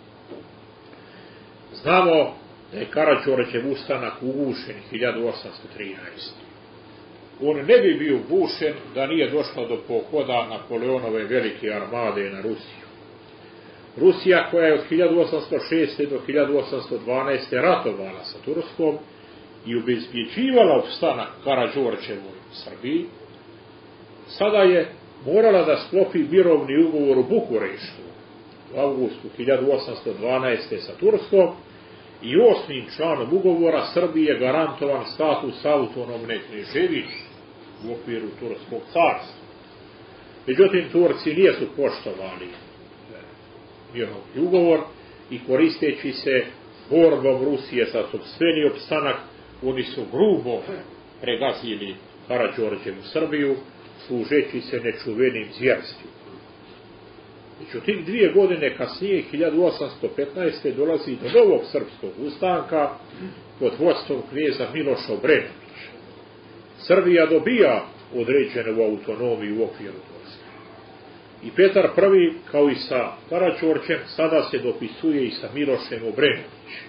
Znamo da je Karađorđev ustanak ugušen hiljadu osamsto trinaeste. On ne bi bio ugušen da nije došlo do pohoda Napoleonove velike armade na Rusiju. Rusija, koja je od hiljadu osamsto šeste. do hiljadu osamsto dvanaeste. ratovala sa Turskom i obezbjeđivala opstanak Karađorđevoj u Srbiji, sada je morala da sklopi mirovni ugovor u Bukureštu u avgustu hiljadu osamsto dvanaeste. sa Turskom i osmim članom ugovora Srbiji je garantovan status autonomne kneževine u okviru Turskog carstva. Međutim, Turci nisu poštovali mirovni ugovor i koristeći se borbom Rusije za sopstveni opstanak, oni su grubo pregazili Karađorđevu Srbiju, služeći se nečuvenim zvjerstvima. Međutim, dvije godine kasnije, hiljadu osamsto petnaeste. dolazi do novog srpskog ustanka pod vodstvom kneza Miloša Obrenovića. Srbija dobija određenu autonomiju u okviru Turske. I Petar Prvi, kao i sa Karađorđem, sada se dopisuje i sa Milošem Obrenovićem.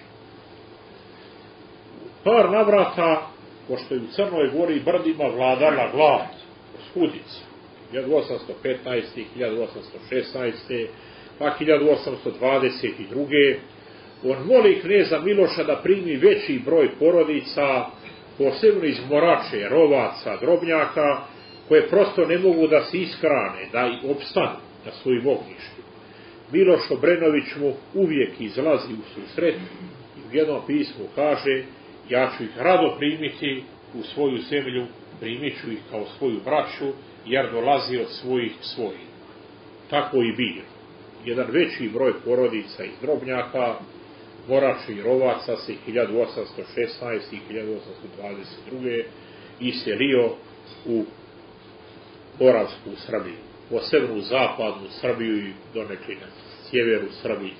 Par navrata, pošto je u Crnoj Gori i Brdima vladala glad, oskudica, hiljadu osamsto petnaeste. hiljadu osamsto šesnaeste. pa hiljadu osamsto dvadeset druge. On moli kneza Miloša da primi veći broj porodica, posebno iz Morače, Rovaca, Drobnjaka, koje prosto ne mogu da se ishrane, da i opstanu na svojim ognjištima. Miloš Obrenović mu uvijek izlazi u susret i u jednom pismu kaže: ja ću ih rado primiti u svoju zemlju, primit ću ih kao svoju braću, jer dolazi od svojih svojih. Tako i bilo. Jedan veći broj porodica iz Drobnjaka, Morača i Rovaca se hiljadu osamsto šesnaeste. i hiljadu osamsto dvadeset druge. iselio u Moravsku Srbiju, posebno u zapadnu Srbiju i donekli na sjeveru Srbije.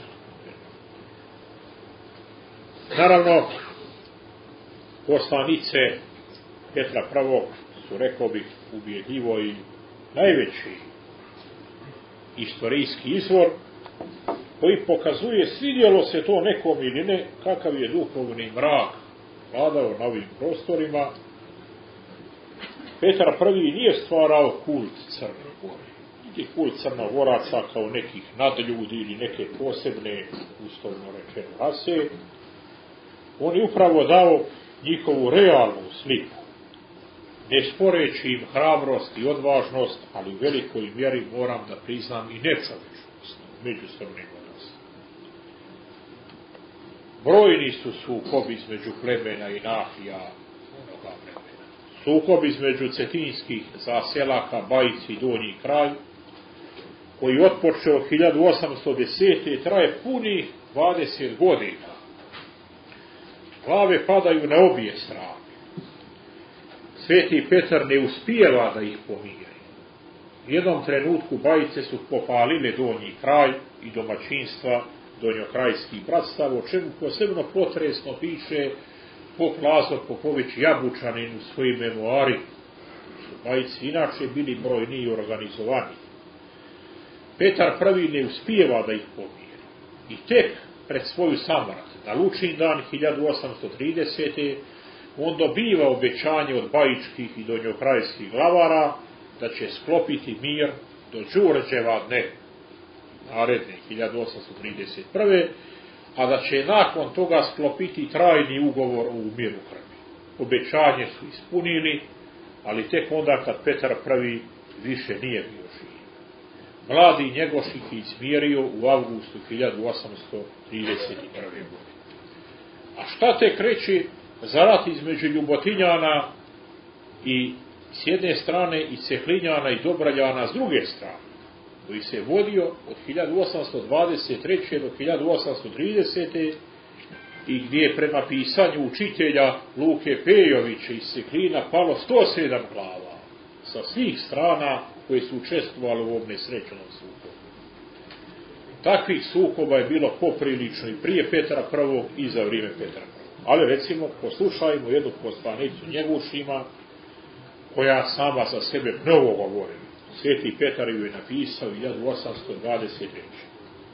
Naravno, poslanice Petra prvog su, rekao bih, ubjedljivo i najveći istorijski izvor koji pokazuje, svidjelo se to nekom ili ne, kakav je duhovni mrak vladao na ovim prostorima. Petar prvi nije stvarao kult Crne Gore, niti kult Crnogoraca kao nekih nadljudi ili neke posebne, uslovno rečeno, rase. On je upravo dao njihovu realnu sliku, ne sporeći im hrabrost i odvažnost, ali u velikoj mjeri, moram da priznam, i nečovječnost međusobnih odnosa. Brojni su sukobi između plemena i nahija onoga vremena. Sukob između cetinskih zaselaka, Bajici i Donji kraj, koji je otpočeo hiljadu osamsto desete. i traje punih dvadeset godina. Glave padaju na obje strane. Sveti Petar ne uspijeva da ih pomiri. U jednom trenutku Bajice su popalile Donji kraj i domaćinstva donjokrajskih bratstava, o čemu posebno potresno piše pop Lazar Popović Jabučanin u svojim memoari. Bajici inače bili brojni i organizovani. Petar prvi ne uspijeva da ih pomiri. I tek pred svoju samrat, na Lučin dan hiljadu osamsto tridesete. on dobiva obećanje od bajičkih i donjokrajskih glavara da će sklopiti mir do Đurđeva dne, naredne hiljadu osamsto trideset prve. a da će nakon toga sklopiti trajni ugovor u miru krvi. Obećanje su ispunili, ali tek onda kad Petar prvi više nije bio živ. Mladi Njegoš ih je izmirio u avgustu hiljadu osamsto trideset prve. godine. A šta tek reći za rat između Ljubotinjana i s jedne strane i Cehlinjana i Dobraljana s druge strane, koji se vodio od hiljadu osamsto dvadeset treće. do hiljadu osamsto tridesete. i gdje je prema pisanju učitelja Luke Pejovića iz Cehlina palo sto sedam glava sa svih strana koje su učestvovali u ovom nesrećenom sukobu. Takvih sukoba je bilo poprilično i prije Petra prvog i za vrijeme Petra prvog. Ali recimo, poslušajmo jednu poslanicu Njegušima, koja sama za sebe mnogo govori. Sveti Petar ju je napisao hiljadu osamsto dvadeset treće.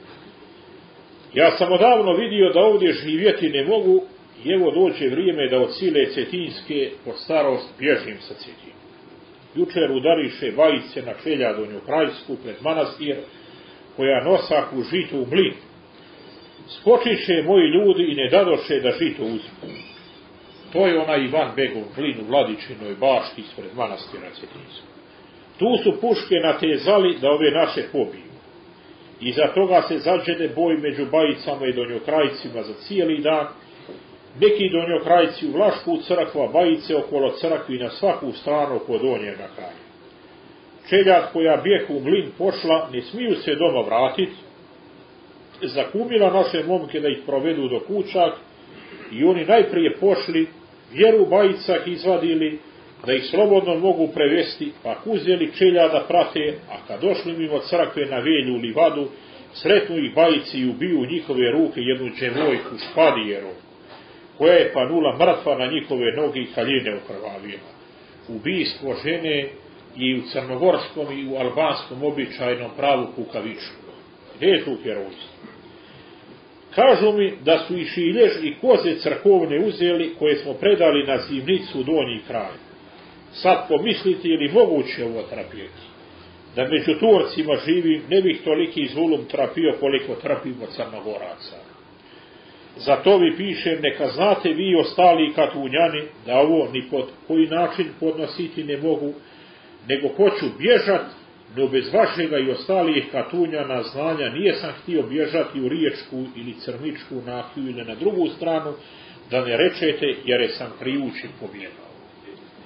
Ja sam odavno vidio da ovdje živjeti ne mogu i evo dođe vrijeme da od sile cetinske pod starost bježim sa Cetina. Jučer udariše Bajice na Čelja Donjokrajsku pred manastir, koja nosah u žitu u mlin. Skočiše moji ljudi i ne dadoše da žito uzmu. To je onaj Ivan Begov mlin u Vladičinoj bašti ispred manastira Cetinskog. Tu su puške natezali da ove naše pobiju. Iza toga se zađede boj među Bajicama i Donjokrajcima za cijeli dan. Neki Donjokrajci u Vlašku crkva, Bajice okolo crkvi na svaku stranu oko Donjega kraja. Čeljad koja bijeh u mlin pošla, ne smiju se doma vratiti, zakumila naše momke da ih provedu do kućak i oni najprije pošli, vjeru Bajicah izvadili, da ih slobodno mogu prevesti, pa uzeli Čeljada prate, a kad došli mimo crkve na Velju u livadu, sretnu ih Bajici i ubiju njihove ruke jednu djevojku Špadijeru, koja je panula mrtva na njihove noge i haljine okrvavila. Ubijstvo žene i u crnogorskom i u albanskom običajnom pravu kukavičku. Gdje je tu herojstvo? Kažu mi da su i šiljež i koze crkovne uzeli, koje smo predali na zimnicu u Donji kraj. Sad pomislite, ili moguće ovo trpjeti? Da među Turcima živim, ne bih toliki zulum trpio koliko trpimo Crnogoraca. Zato vi pišem, neka znate vi ostali Katunjani, da ovo ni pod koji način podnositi ne mogu, nego hoću bježat, no bez vašega i ostalih Katunjana znanja nijesam htio bježati u Riječku ili Crničku nahiju ili na drugu stranu, da ne rečete, jer je sam krijući pobjegao.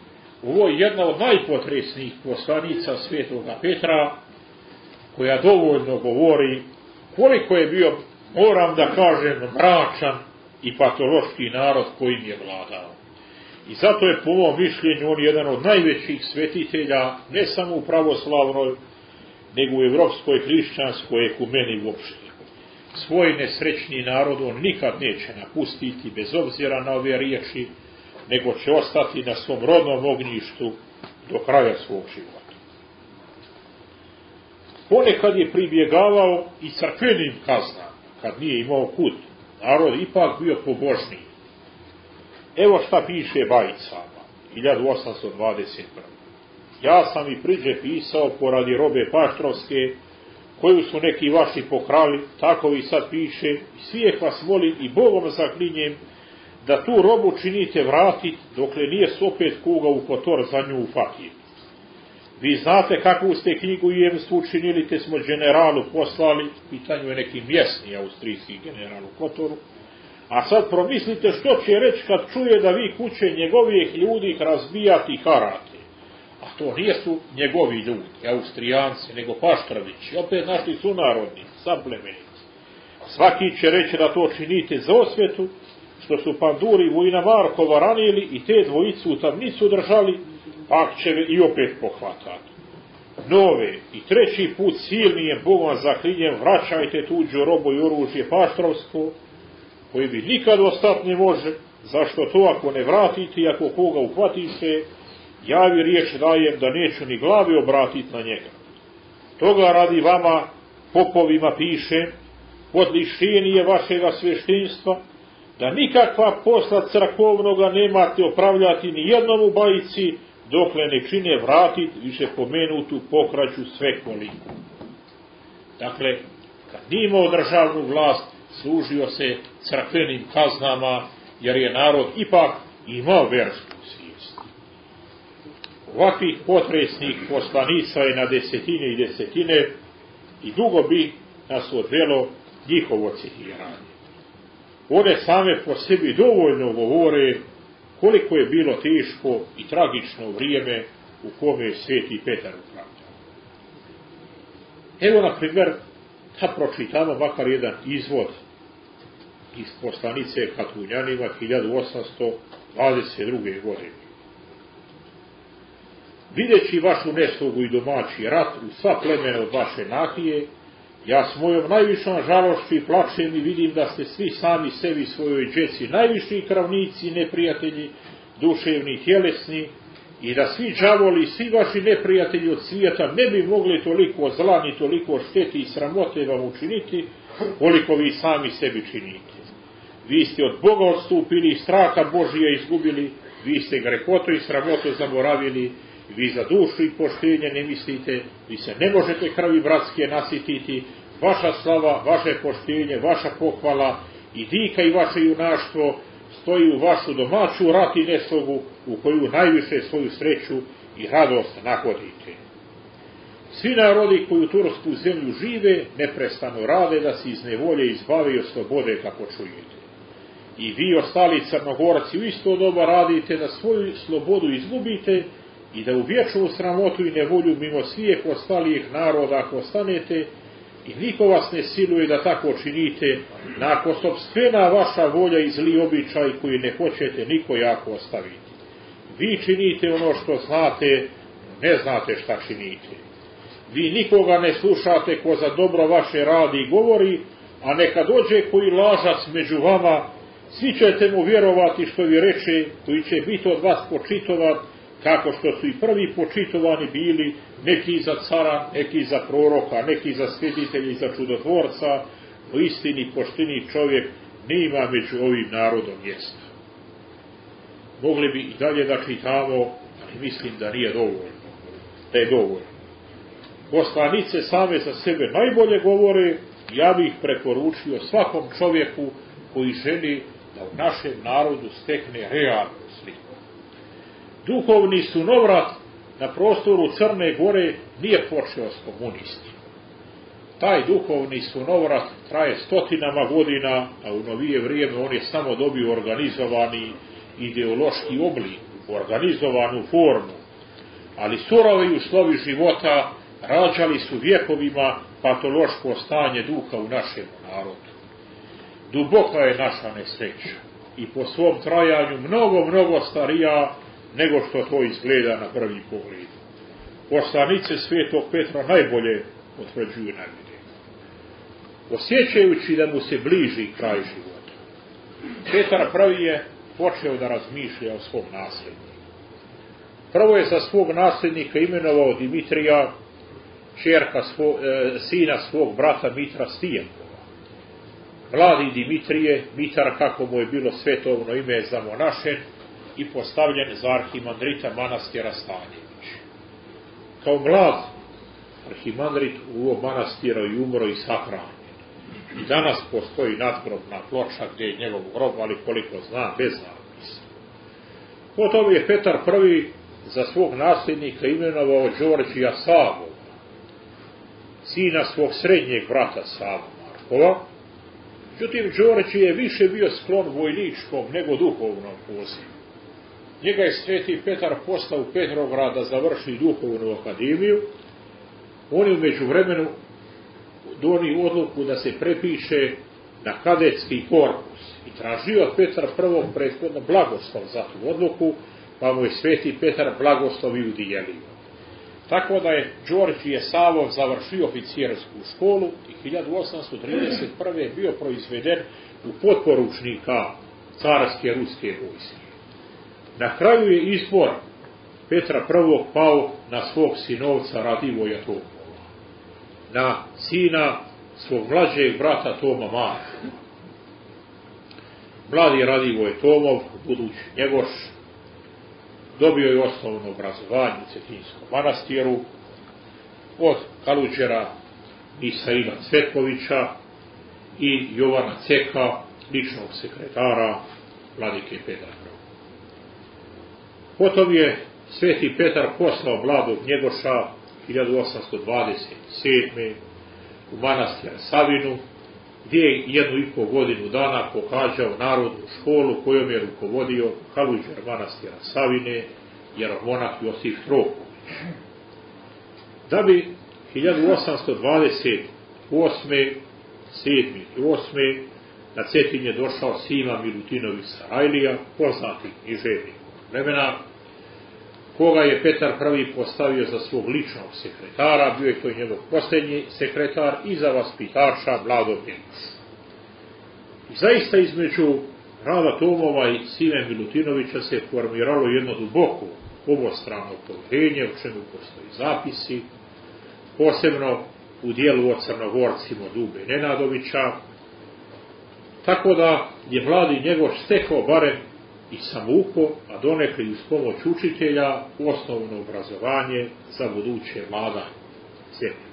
ovo je jedna od najpotresnijih poslanica svetoga Petra, koja dovoljno govori koliko je bio, moram da kažem, mračan i patološki narod kojim je vladao. I zato je po mom mišljenju on jedan od najvećih svetitelja, ne samo u pravoslavnoj, nego u evropskoj hrišćanskoj ekumeni uopšte. Svoj nesrećni narod on nikad neće napustiti, bez obzira na ove riječi, nego će ostati na svom rodnom ognjištu do kraja svog života. Ponekad je pribjegavao i crkvenim kaznama, kad nije imao kud. Narod ipak bio pobožniji. Evo šta piše Bajicama, hiljadu osamsto dvadeset prve. Ja sam i priđe pisao poradi robe paštrovske, koju su neki vaši pokrali, tako i sad piše, i svijeh vas molim i Bogom zaklinjem, da tu robu činite vratit, dokle nije se opet kuga u kotor za nju ufatio. Vi znate kakvu ste knjigu i jemstvu učinili, te smo generalu poslali, pitanju je neki mjesni austrijski general u Kotoru, a sad promislite što će reći kad čuje da vi kuće njegovih ljudi razbijati i harate. A to nisu njegovi ljudi, Austrijanci, nego Paštrovići, opet naši sunarodni, saplemenici. Svaki će reći da to činite za osvetu, što su Panduri i Vojina Markova ranili i te dvojicu u tamnicu držali, pak će i opet pohvatati. Nove i treći put silnijem Bogom zaklinjem vraćajte tuđu robu i oružje paštrovsko, koji bi nikad ostati ne može, zašto to ako ne vratite i ako koga uhvatite, ja vi riječ dajem da neću ni glavi obratiti na njega. Toga radi vama, popovima piše, podlišenije vašega sveštenstva, da nikakva posla crkovnoga nemate opravljati ni jednom u Bajici, dokle ne čine vratit više pomenutu pokraću svekoliku. Dakle, kad nije imao državnu vlast, služio se crkvenim kaznama, jer je narod ipak imao versku svijest. Ovakvih potresnih poslanica je na desetine i desetine i dugo bi nas odvelo njihovo citiranje. One same po sebi dovoljno govore koliko je bilo teško i tragično vrijeme u kome je sveti Petar upravljao. Evo, na primjer, da pročitamo makar jedan izvod iz poslanice Katunjanima hiljadu osamsto dvadeset druge. godine. Videći vašu neslogu i domaći rat u sva plemena od vaše nahije, ja s mojom najvišom žalošću i plačem i vidim da ste svi sami sebi svojoj džeci najviši kravnici i neprijatelji, duševni i tjelesni, i da svi đavoli i svi vaši neprijatelji od svijeta ne bi mogli toliko zla ni toliko šteti i sramote vam učiniti, koliko vi sami sebi činite. Vi ste od Boga odstupili i straha Božija izgubili, vi ste grehotu i sramotu zaboravili, vi za dušu i poštenje ne mislite, vi se ne možete krvi bratske nasititi, vaša slava, vaše poštenje, vaša pohvala i dika i vaše junaštvo stoji u vašu domaću rat i neslogu u koju najviše svoju sreću i radost nahodite. Svi narodi koji u tursku zemlju žive neprestano rade da se iz nevolje izbave i oslobode kako čujete. I vi ostali Crnogorci u isto doba radite da svoju slobodu izgubite i da u vječnu sramotu i nevolju mimo svijeh ostalih naroda ako ostanete, i niko vas ne siluje da tako činite, na ako sopstvena vaša volja i zli običaj koji ne hoćete niko jako ostaviti. Vi činite ono što znate, ne znate šta činite. Vi nikoga ne slušate ko za dobro vaše radi i govori, a neka dođe koji lažac među vama, svi ćete mu vjerovati što vi reče, koji će biti od vas počitovat, kako što su i prvi počitovani bili, neki za cara, neki za proroka, neki za svjetitelja i za čudotvorca, u istini pošteni čovjek nema među ovim narodom mjesta. Mogli bi i dalje da čitamo, ali mislim da nije dovoljno, da je dovoljno. Poslanice same za sebe najbolje govore, ja bih preporučio svakom čovjeku koji želi da u našem narodu stekne realnu sliku. Duhovni sunovrat na prostoru Crne Gore nije počeo s komunistima. Taj duhovni sunovrat traje stotinama godina, a u novije vrijeme on je samo dobio organizovani ideološki oblik. organizovanu formu, ali surovi uslovi života rađali su vjekovima patološko stanje duha u našem narodu. Duboka je naša nesreća i po svom trajanju mnogo, mnogo starija nego što to izgleda na prvi pogled. Poslanice svetog Petra najbolje potvrđuju navedeno. Osjećajući da mu se bliži kraj života, Petar prvi je počeo da razmišlja o svom nasljedniku. Prvo je za svog nasljednika imenovao Dimitrija, čerka svo, e, sina svog brata Mitra Stijenkova. Mladi Dimitrije, Mitar, kako mu je bilo svetovno ime, zamonašen i postavljen za arhimandrita manastira Stanjević. Kao mlad arhimandrit u ovom manastiru i umro i sahranjen. I danas postoji nadgrobna ploča gdje je njegov grob, ali koliko zna, bez natpisa. Potom je Petar prvi za svog nasljednika imenovao Đorđija Savu, sina svog srednjeg brata Savu Markova. Međutim, Đorđije je više bio sklon vojničkom nego duhovnom pozivu. Njega je sveti Petar poslao u Petrograd da završi duhovnu akademiju. On je u međuvremenu donio odluku da se prepiše na kadetski korpus i tražio od Petra prvog prethodno blagoslov za tu odluku, pa mu je sveti Petar blagoslov i udijelio. Tako da je Đorđije Savov završio oficijersku školu i hiljadu osamsto trideset prve bio proizveden u potporučnika carske ruske vojske. Na kraju je izbor Petra prvog pao na svog sinovca Radivoja Tomova, na sina svog mlađeg brata Toma Markova. Mladi Radivoj Tomov, budući njegoš, dobio je osnovno obrazovanje u Cetinskom manastiru od Kaluđera Misaila Cvetkovića i Jovana Ceka, ličnog sekretara vladike Petra prvog. Potom je sveti Petar poslao mladog njegoša hiljadu osamsto dvadeset sedme u manastir Savinu, gdje je jednu i pol godinu dana pohađao narodnu školu kojom je rukovodio Kaluđer manastira Savine, jeromonah Josif Troković. Da bi hiljadu osamsto dvadeset osme, sedme i osme na Cetinje došao Sima Milutinović Sarajlija, poznati književnik vremena, koga je Petar prvi postavio za svog ličnog sekretara, bio je to njegov posljednji sekretar i za vaspitača mladog njegoša. I zaista između Rada Tomova i Sime Milutinovića se formiralo jedno duboko obostrano povjerenje, o čemu postoji zapisi, posebno u dijelu o Crnogorcima Dube Nenadovića, tako da je mladi njegoš stekao barem i samouko, a donekle uz pomoć učitelja, osnovno obrazovanje za buduće vladanje zemlje.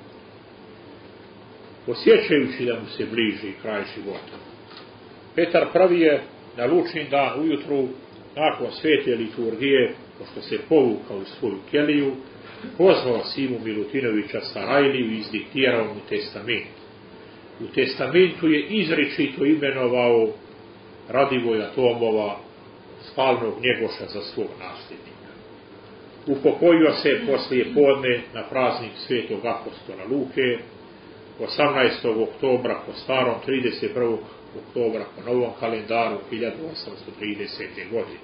Osjećajući da mu se bliži kraj života, Petar prvi je na Lučin dan ujutru, nakon svete liturgije, pošto se povukao u svoju keliju, pozvao Simu Milutinovića Sarajliju i izdiktirao mu testament. U testamentu je izričito imenovao Radivoja Tomova, slavnog njegoša, za svog nasljednika. Upokojio se poslije podne na praznik svetog apostola Luke, osamnaestog oktobra po starom, trideset prvog oktobra po novom kalendaru hiljadu osamsto tridesete godine.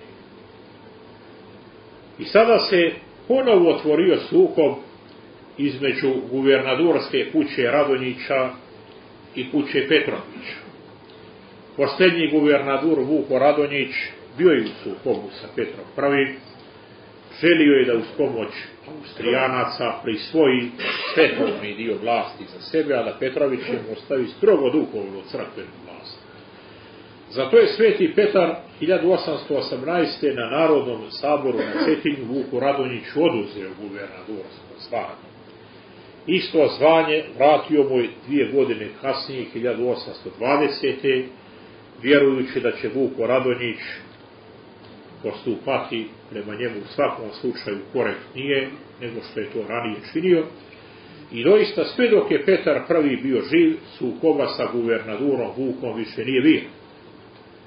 I sada se ponovo otvorio sukob između guvernadorske kuće Radonjića i kuće Petrovića. Posljednji guvernadur Vuko Radonjić bio je u sukobu sa Petrom prvim, želio je da uz pomoć Austrijanaca prisvoji svetovni dio vlasti za sebe, a da Petrović mu ostavi strogo duhovnu crkvenu vlast. Zato je sveti Petar hiljadu osamsto osamnaeste. na Narodnom saboru na Cetinju Vuku Radonjiću oduzeo guvernadorsko zvanje. Isto zvanje vratio mu je dvije godine kasnije, hiljadu osamsto dvadesete. vjerujući da će Vuko Radonjić postupati prema njemu u svakom slučaju korektnije nego što je to ranije činio. I doista sve dok je Petar prvi bio živ, sukoba sa guvernadurom Vukom više nije bilo.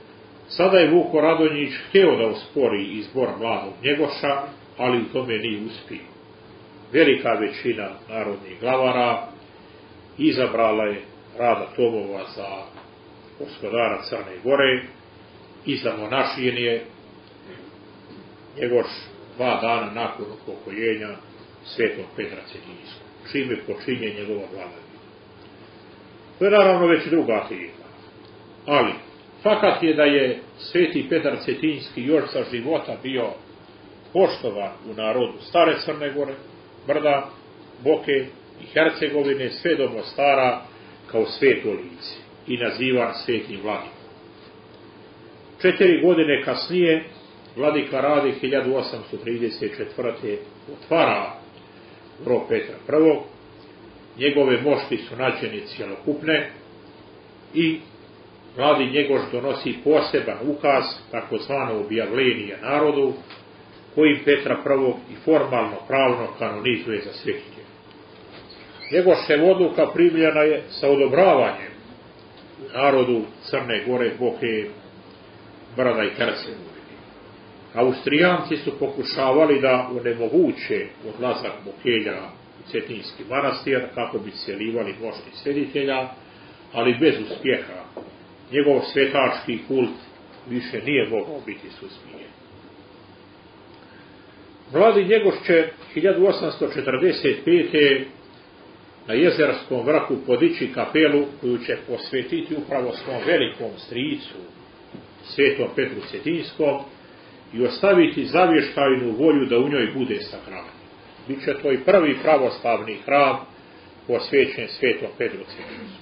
Sada je Vuko Radonjić hteo da uspori izbor mladog Njegoša, ali u tome nije uspio. Velika većina narodnih glavara izabrala je Rada Tomova za gospodara Crne Gore i za monašin je Njegoš dva dana nakon upokojenja svetog Petra Cetinjskog, čime počinje njegova vladavina. To je naravno već druga tema, ali fakat je da je sveti Petar Cetinjski još sa života bio poštovan u narodu stare Crne Gore, Brda, Boke i Hercegovine sve do Mostara kao sveto lice i nazivan svetim vladikom. Četiri godine kasnije vladika Rade hiljadu osamsto trideset četvrte otvara grob Petra Prvog, njegove mošti su nađene cjelokupne i Vladin Njegoš donosi poseban ukaz, takozvano objavljenje narodu, kojim Petra Prvog i formalno pravno kanonizuje za svetitelja. Njegoševa odluka primljena je sa odobravanjem narodu Crne Gore, Boke, Brda i Hercegovine. Austrijanci su pokušavali da onemoguće odlazak Bokelja u Cetinjski manastir kako bi selivali mošti svetitelja, ali bez uspjeha. Njegov svetački kult više nije mogao biti suzbijen. Vladin Njegoš će hiljadu osamsto četrdeset pete na Jezerskom vrhu podići kapelu koju će posvetiti upravo svom velikom stricu, svetom Petru Cetinjskom, i ostaviti zavještajnu volju da u njoj bude sahranjen. Biće to i prvi pravoslavni hram posvećen svetom Petru Cetinjskom.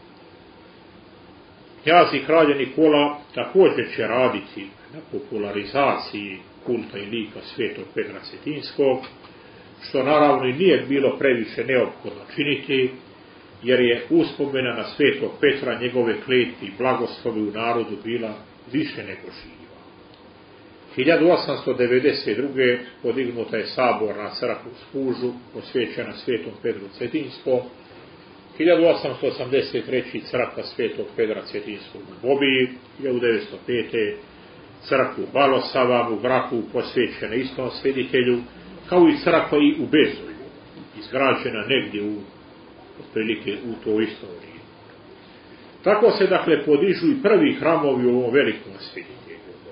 Knjaz i kralj Nikola također će raditi na popularizaciji kulta i lika svetog Petra Cetinjskog, što naravno i nije bilo previše neophodno činiti, jer je uspomena na svetog Petra, njegove kletve i blagoslovi u narodu bila više nego živa. hiljadu osamsto devedeset druge podignuta je saborna crkva u Spužu, posvećena svetom Petru Cetinjskom, hiljadu osamsto osamdeset treće crkva svetog Petra Cetinjskog u Bobiji, hiljadu devetsto pete crkvu u Balosavam u Graku posvećena istom svetitelju, kao i crkva i u Bezolju, izgrađena negdje u, otprilike u to isto vrijeme. Tako se dakle podižu i prvi hramovi u ovom velikom svetitelju.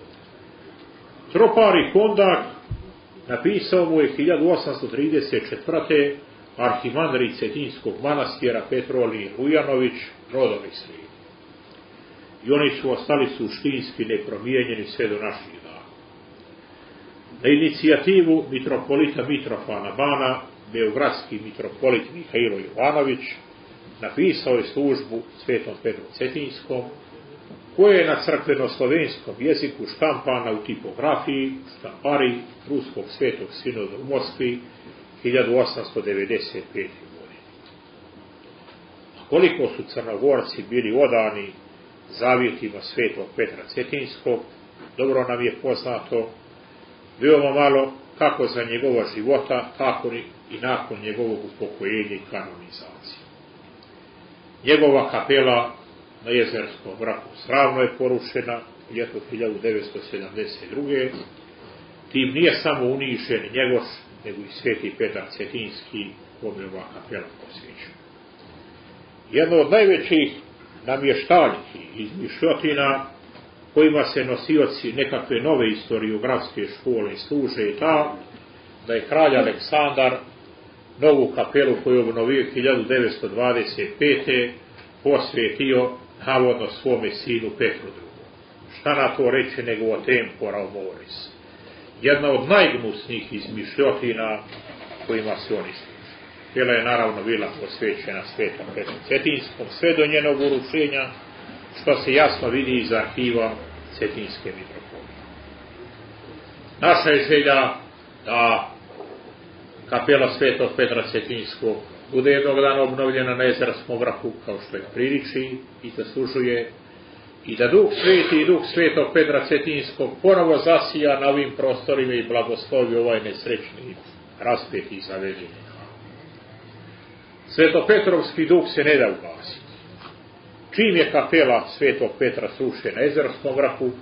Tropari Kondak napisao mu je hiljadu osamsto trideset četvrte arhimandrit Cetinjskog manastira Petrolije Vujanović, rodovi sveti. I oni su ostali suštinski nepromijenjeni sve do naših dana. Na inicijativu mitropolita Mitrofana Bana, beogradski mitropolit Mihajlo Jovanović napisao je službu svetom Petru Cetinjskom, koja je na crkveno-slovenskom jeziku štampana u tipografiji, štampari Ruskog svetog sinoda u Moskvi hiljadu osamsto devedeset pete. godine. A koliko su Crnogorci bili odani zavjetima svetog Petra Cetinjskog, dobro nam je poznato, veoma malo kako za njegova života, tako i nakon njegovog upokojenja i kanonizacije. Njegova kapela na Jezerskom vrhu sravno je porušena ljeto hiljadu devetsto sedamdeset druge. Tim nije samo unišen Njegoš, nego i sveti Petar Cetinjski, kome je ova kapela posvećena. Jedno od najvećih namještaljki izmišljotina kojima se nosioci nekakve nove historiografske škole služe je ta da je kralj Aleksandar novu kapelu koju je obnovio hiljadu devetsto dvadeset pete posvetio navodno svome sinu Petru drugom. Šta na to reče nego o tempora moris. Jedna od najgnusnijih izmišljotina kojima se oni služe. Kapela je naravno bila posvećena svetom Petru Cetinjskom sve do njenog uručenja, što se jasno vidi iz arhiva Cetinjske mitropolije. Naša je želja da kapela svetog Petra Cetinjskog bude jednog dana obnovljena na Jezerskom vrhu, kao što je priliči i zaslužuje, i da Duh Sveti i Duh svetog Petra Cetinjskog ponovo zasija na ovim prostorima i blagoslovi ovaj nesrećni raspet i zavedeni. Svetopetrovski duh se ne da ugasiti. Čim je kapela svetog Petra srušena na Jezerskom vrhu,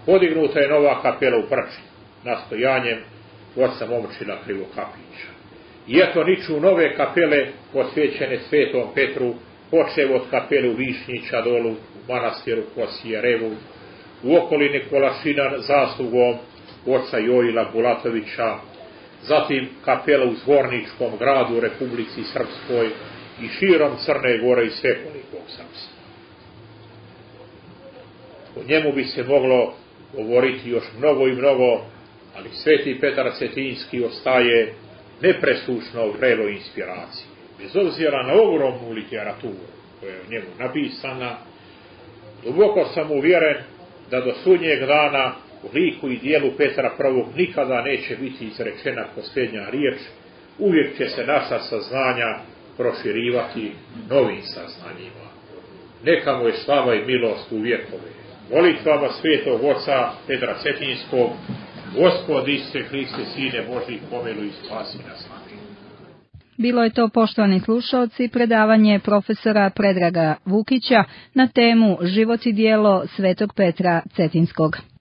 Podignuta je nova kapela u Prči, nastojanjem oca Momčila Krivokapića. I eto niču nove kapele posvećene Svetom Petru, počev od kapele u Višnjića dolu, u manastiru Kosijerevu, u okolini Kolašina zaslugom oca Jojila Bulatovića, zatim kapela u Zvorničkom gradu u Republici Srpskoj i širom Crne Gore i svekolikog srpstva. O njemu bi se moglo govoriti još mnogo i mnogo, ali Sveti Petar Cetinski ostaje nepresušno vrelo inspiracije. Bez obzira na ogromnu literaturu koja je o njemu napisana, duboko sam uvjeren da do sudnjeg dana u liku i dijelu Petra Prvog nikada neće biti izrečena posljednja riječ, uvijek će se naša saznanja proširivati novim saznanjima. Neka mu je slava i milost u vjekove. Molitvama Svetog Oca Petra Cetinskog, Gospod Isuse Hriste, Sine Božji, pomiluj i spasi nas. Bilo je to, poštovani slušalci, predavanje profesora Predraga Vukića na temu Život i djelo Svetog Petra Cetinskog.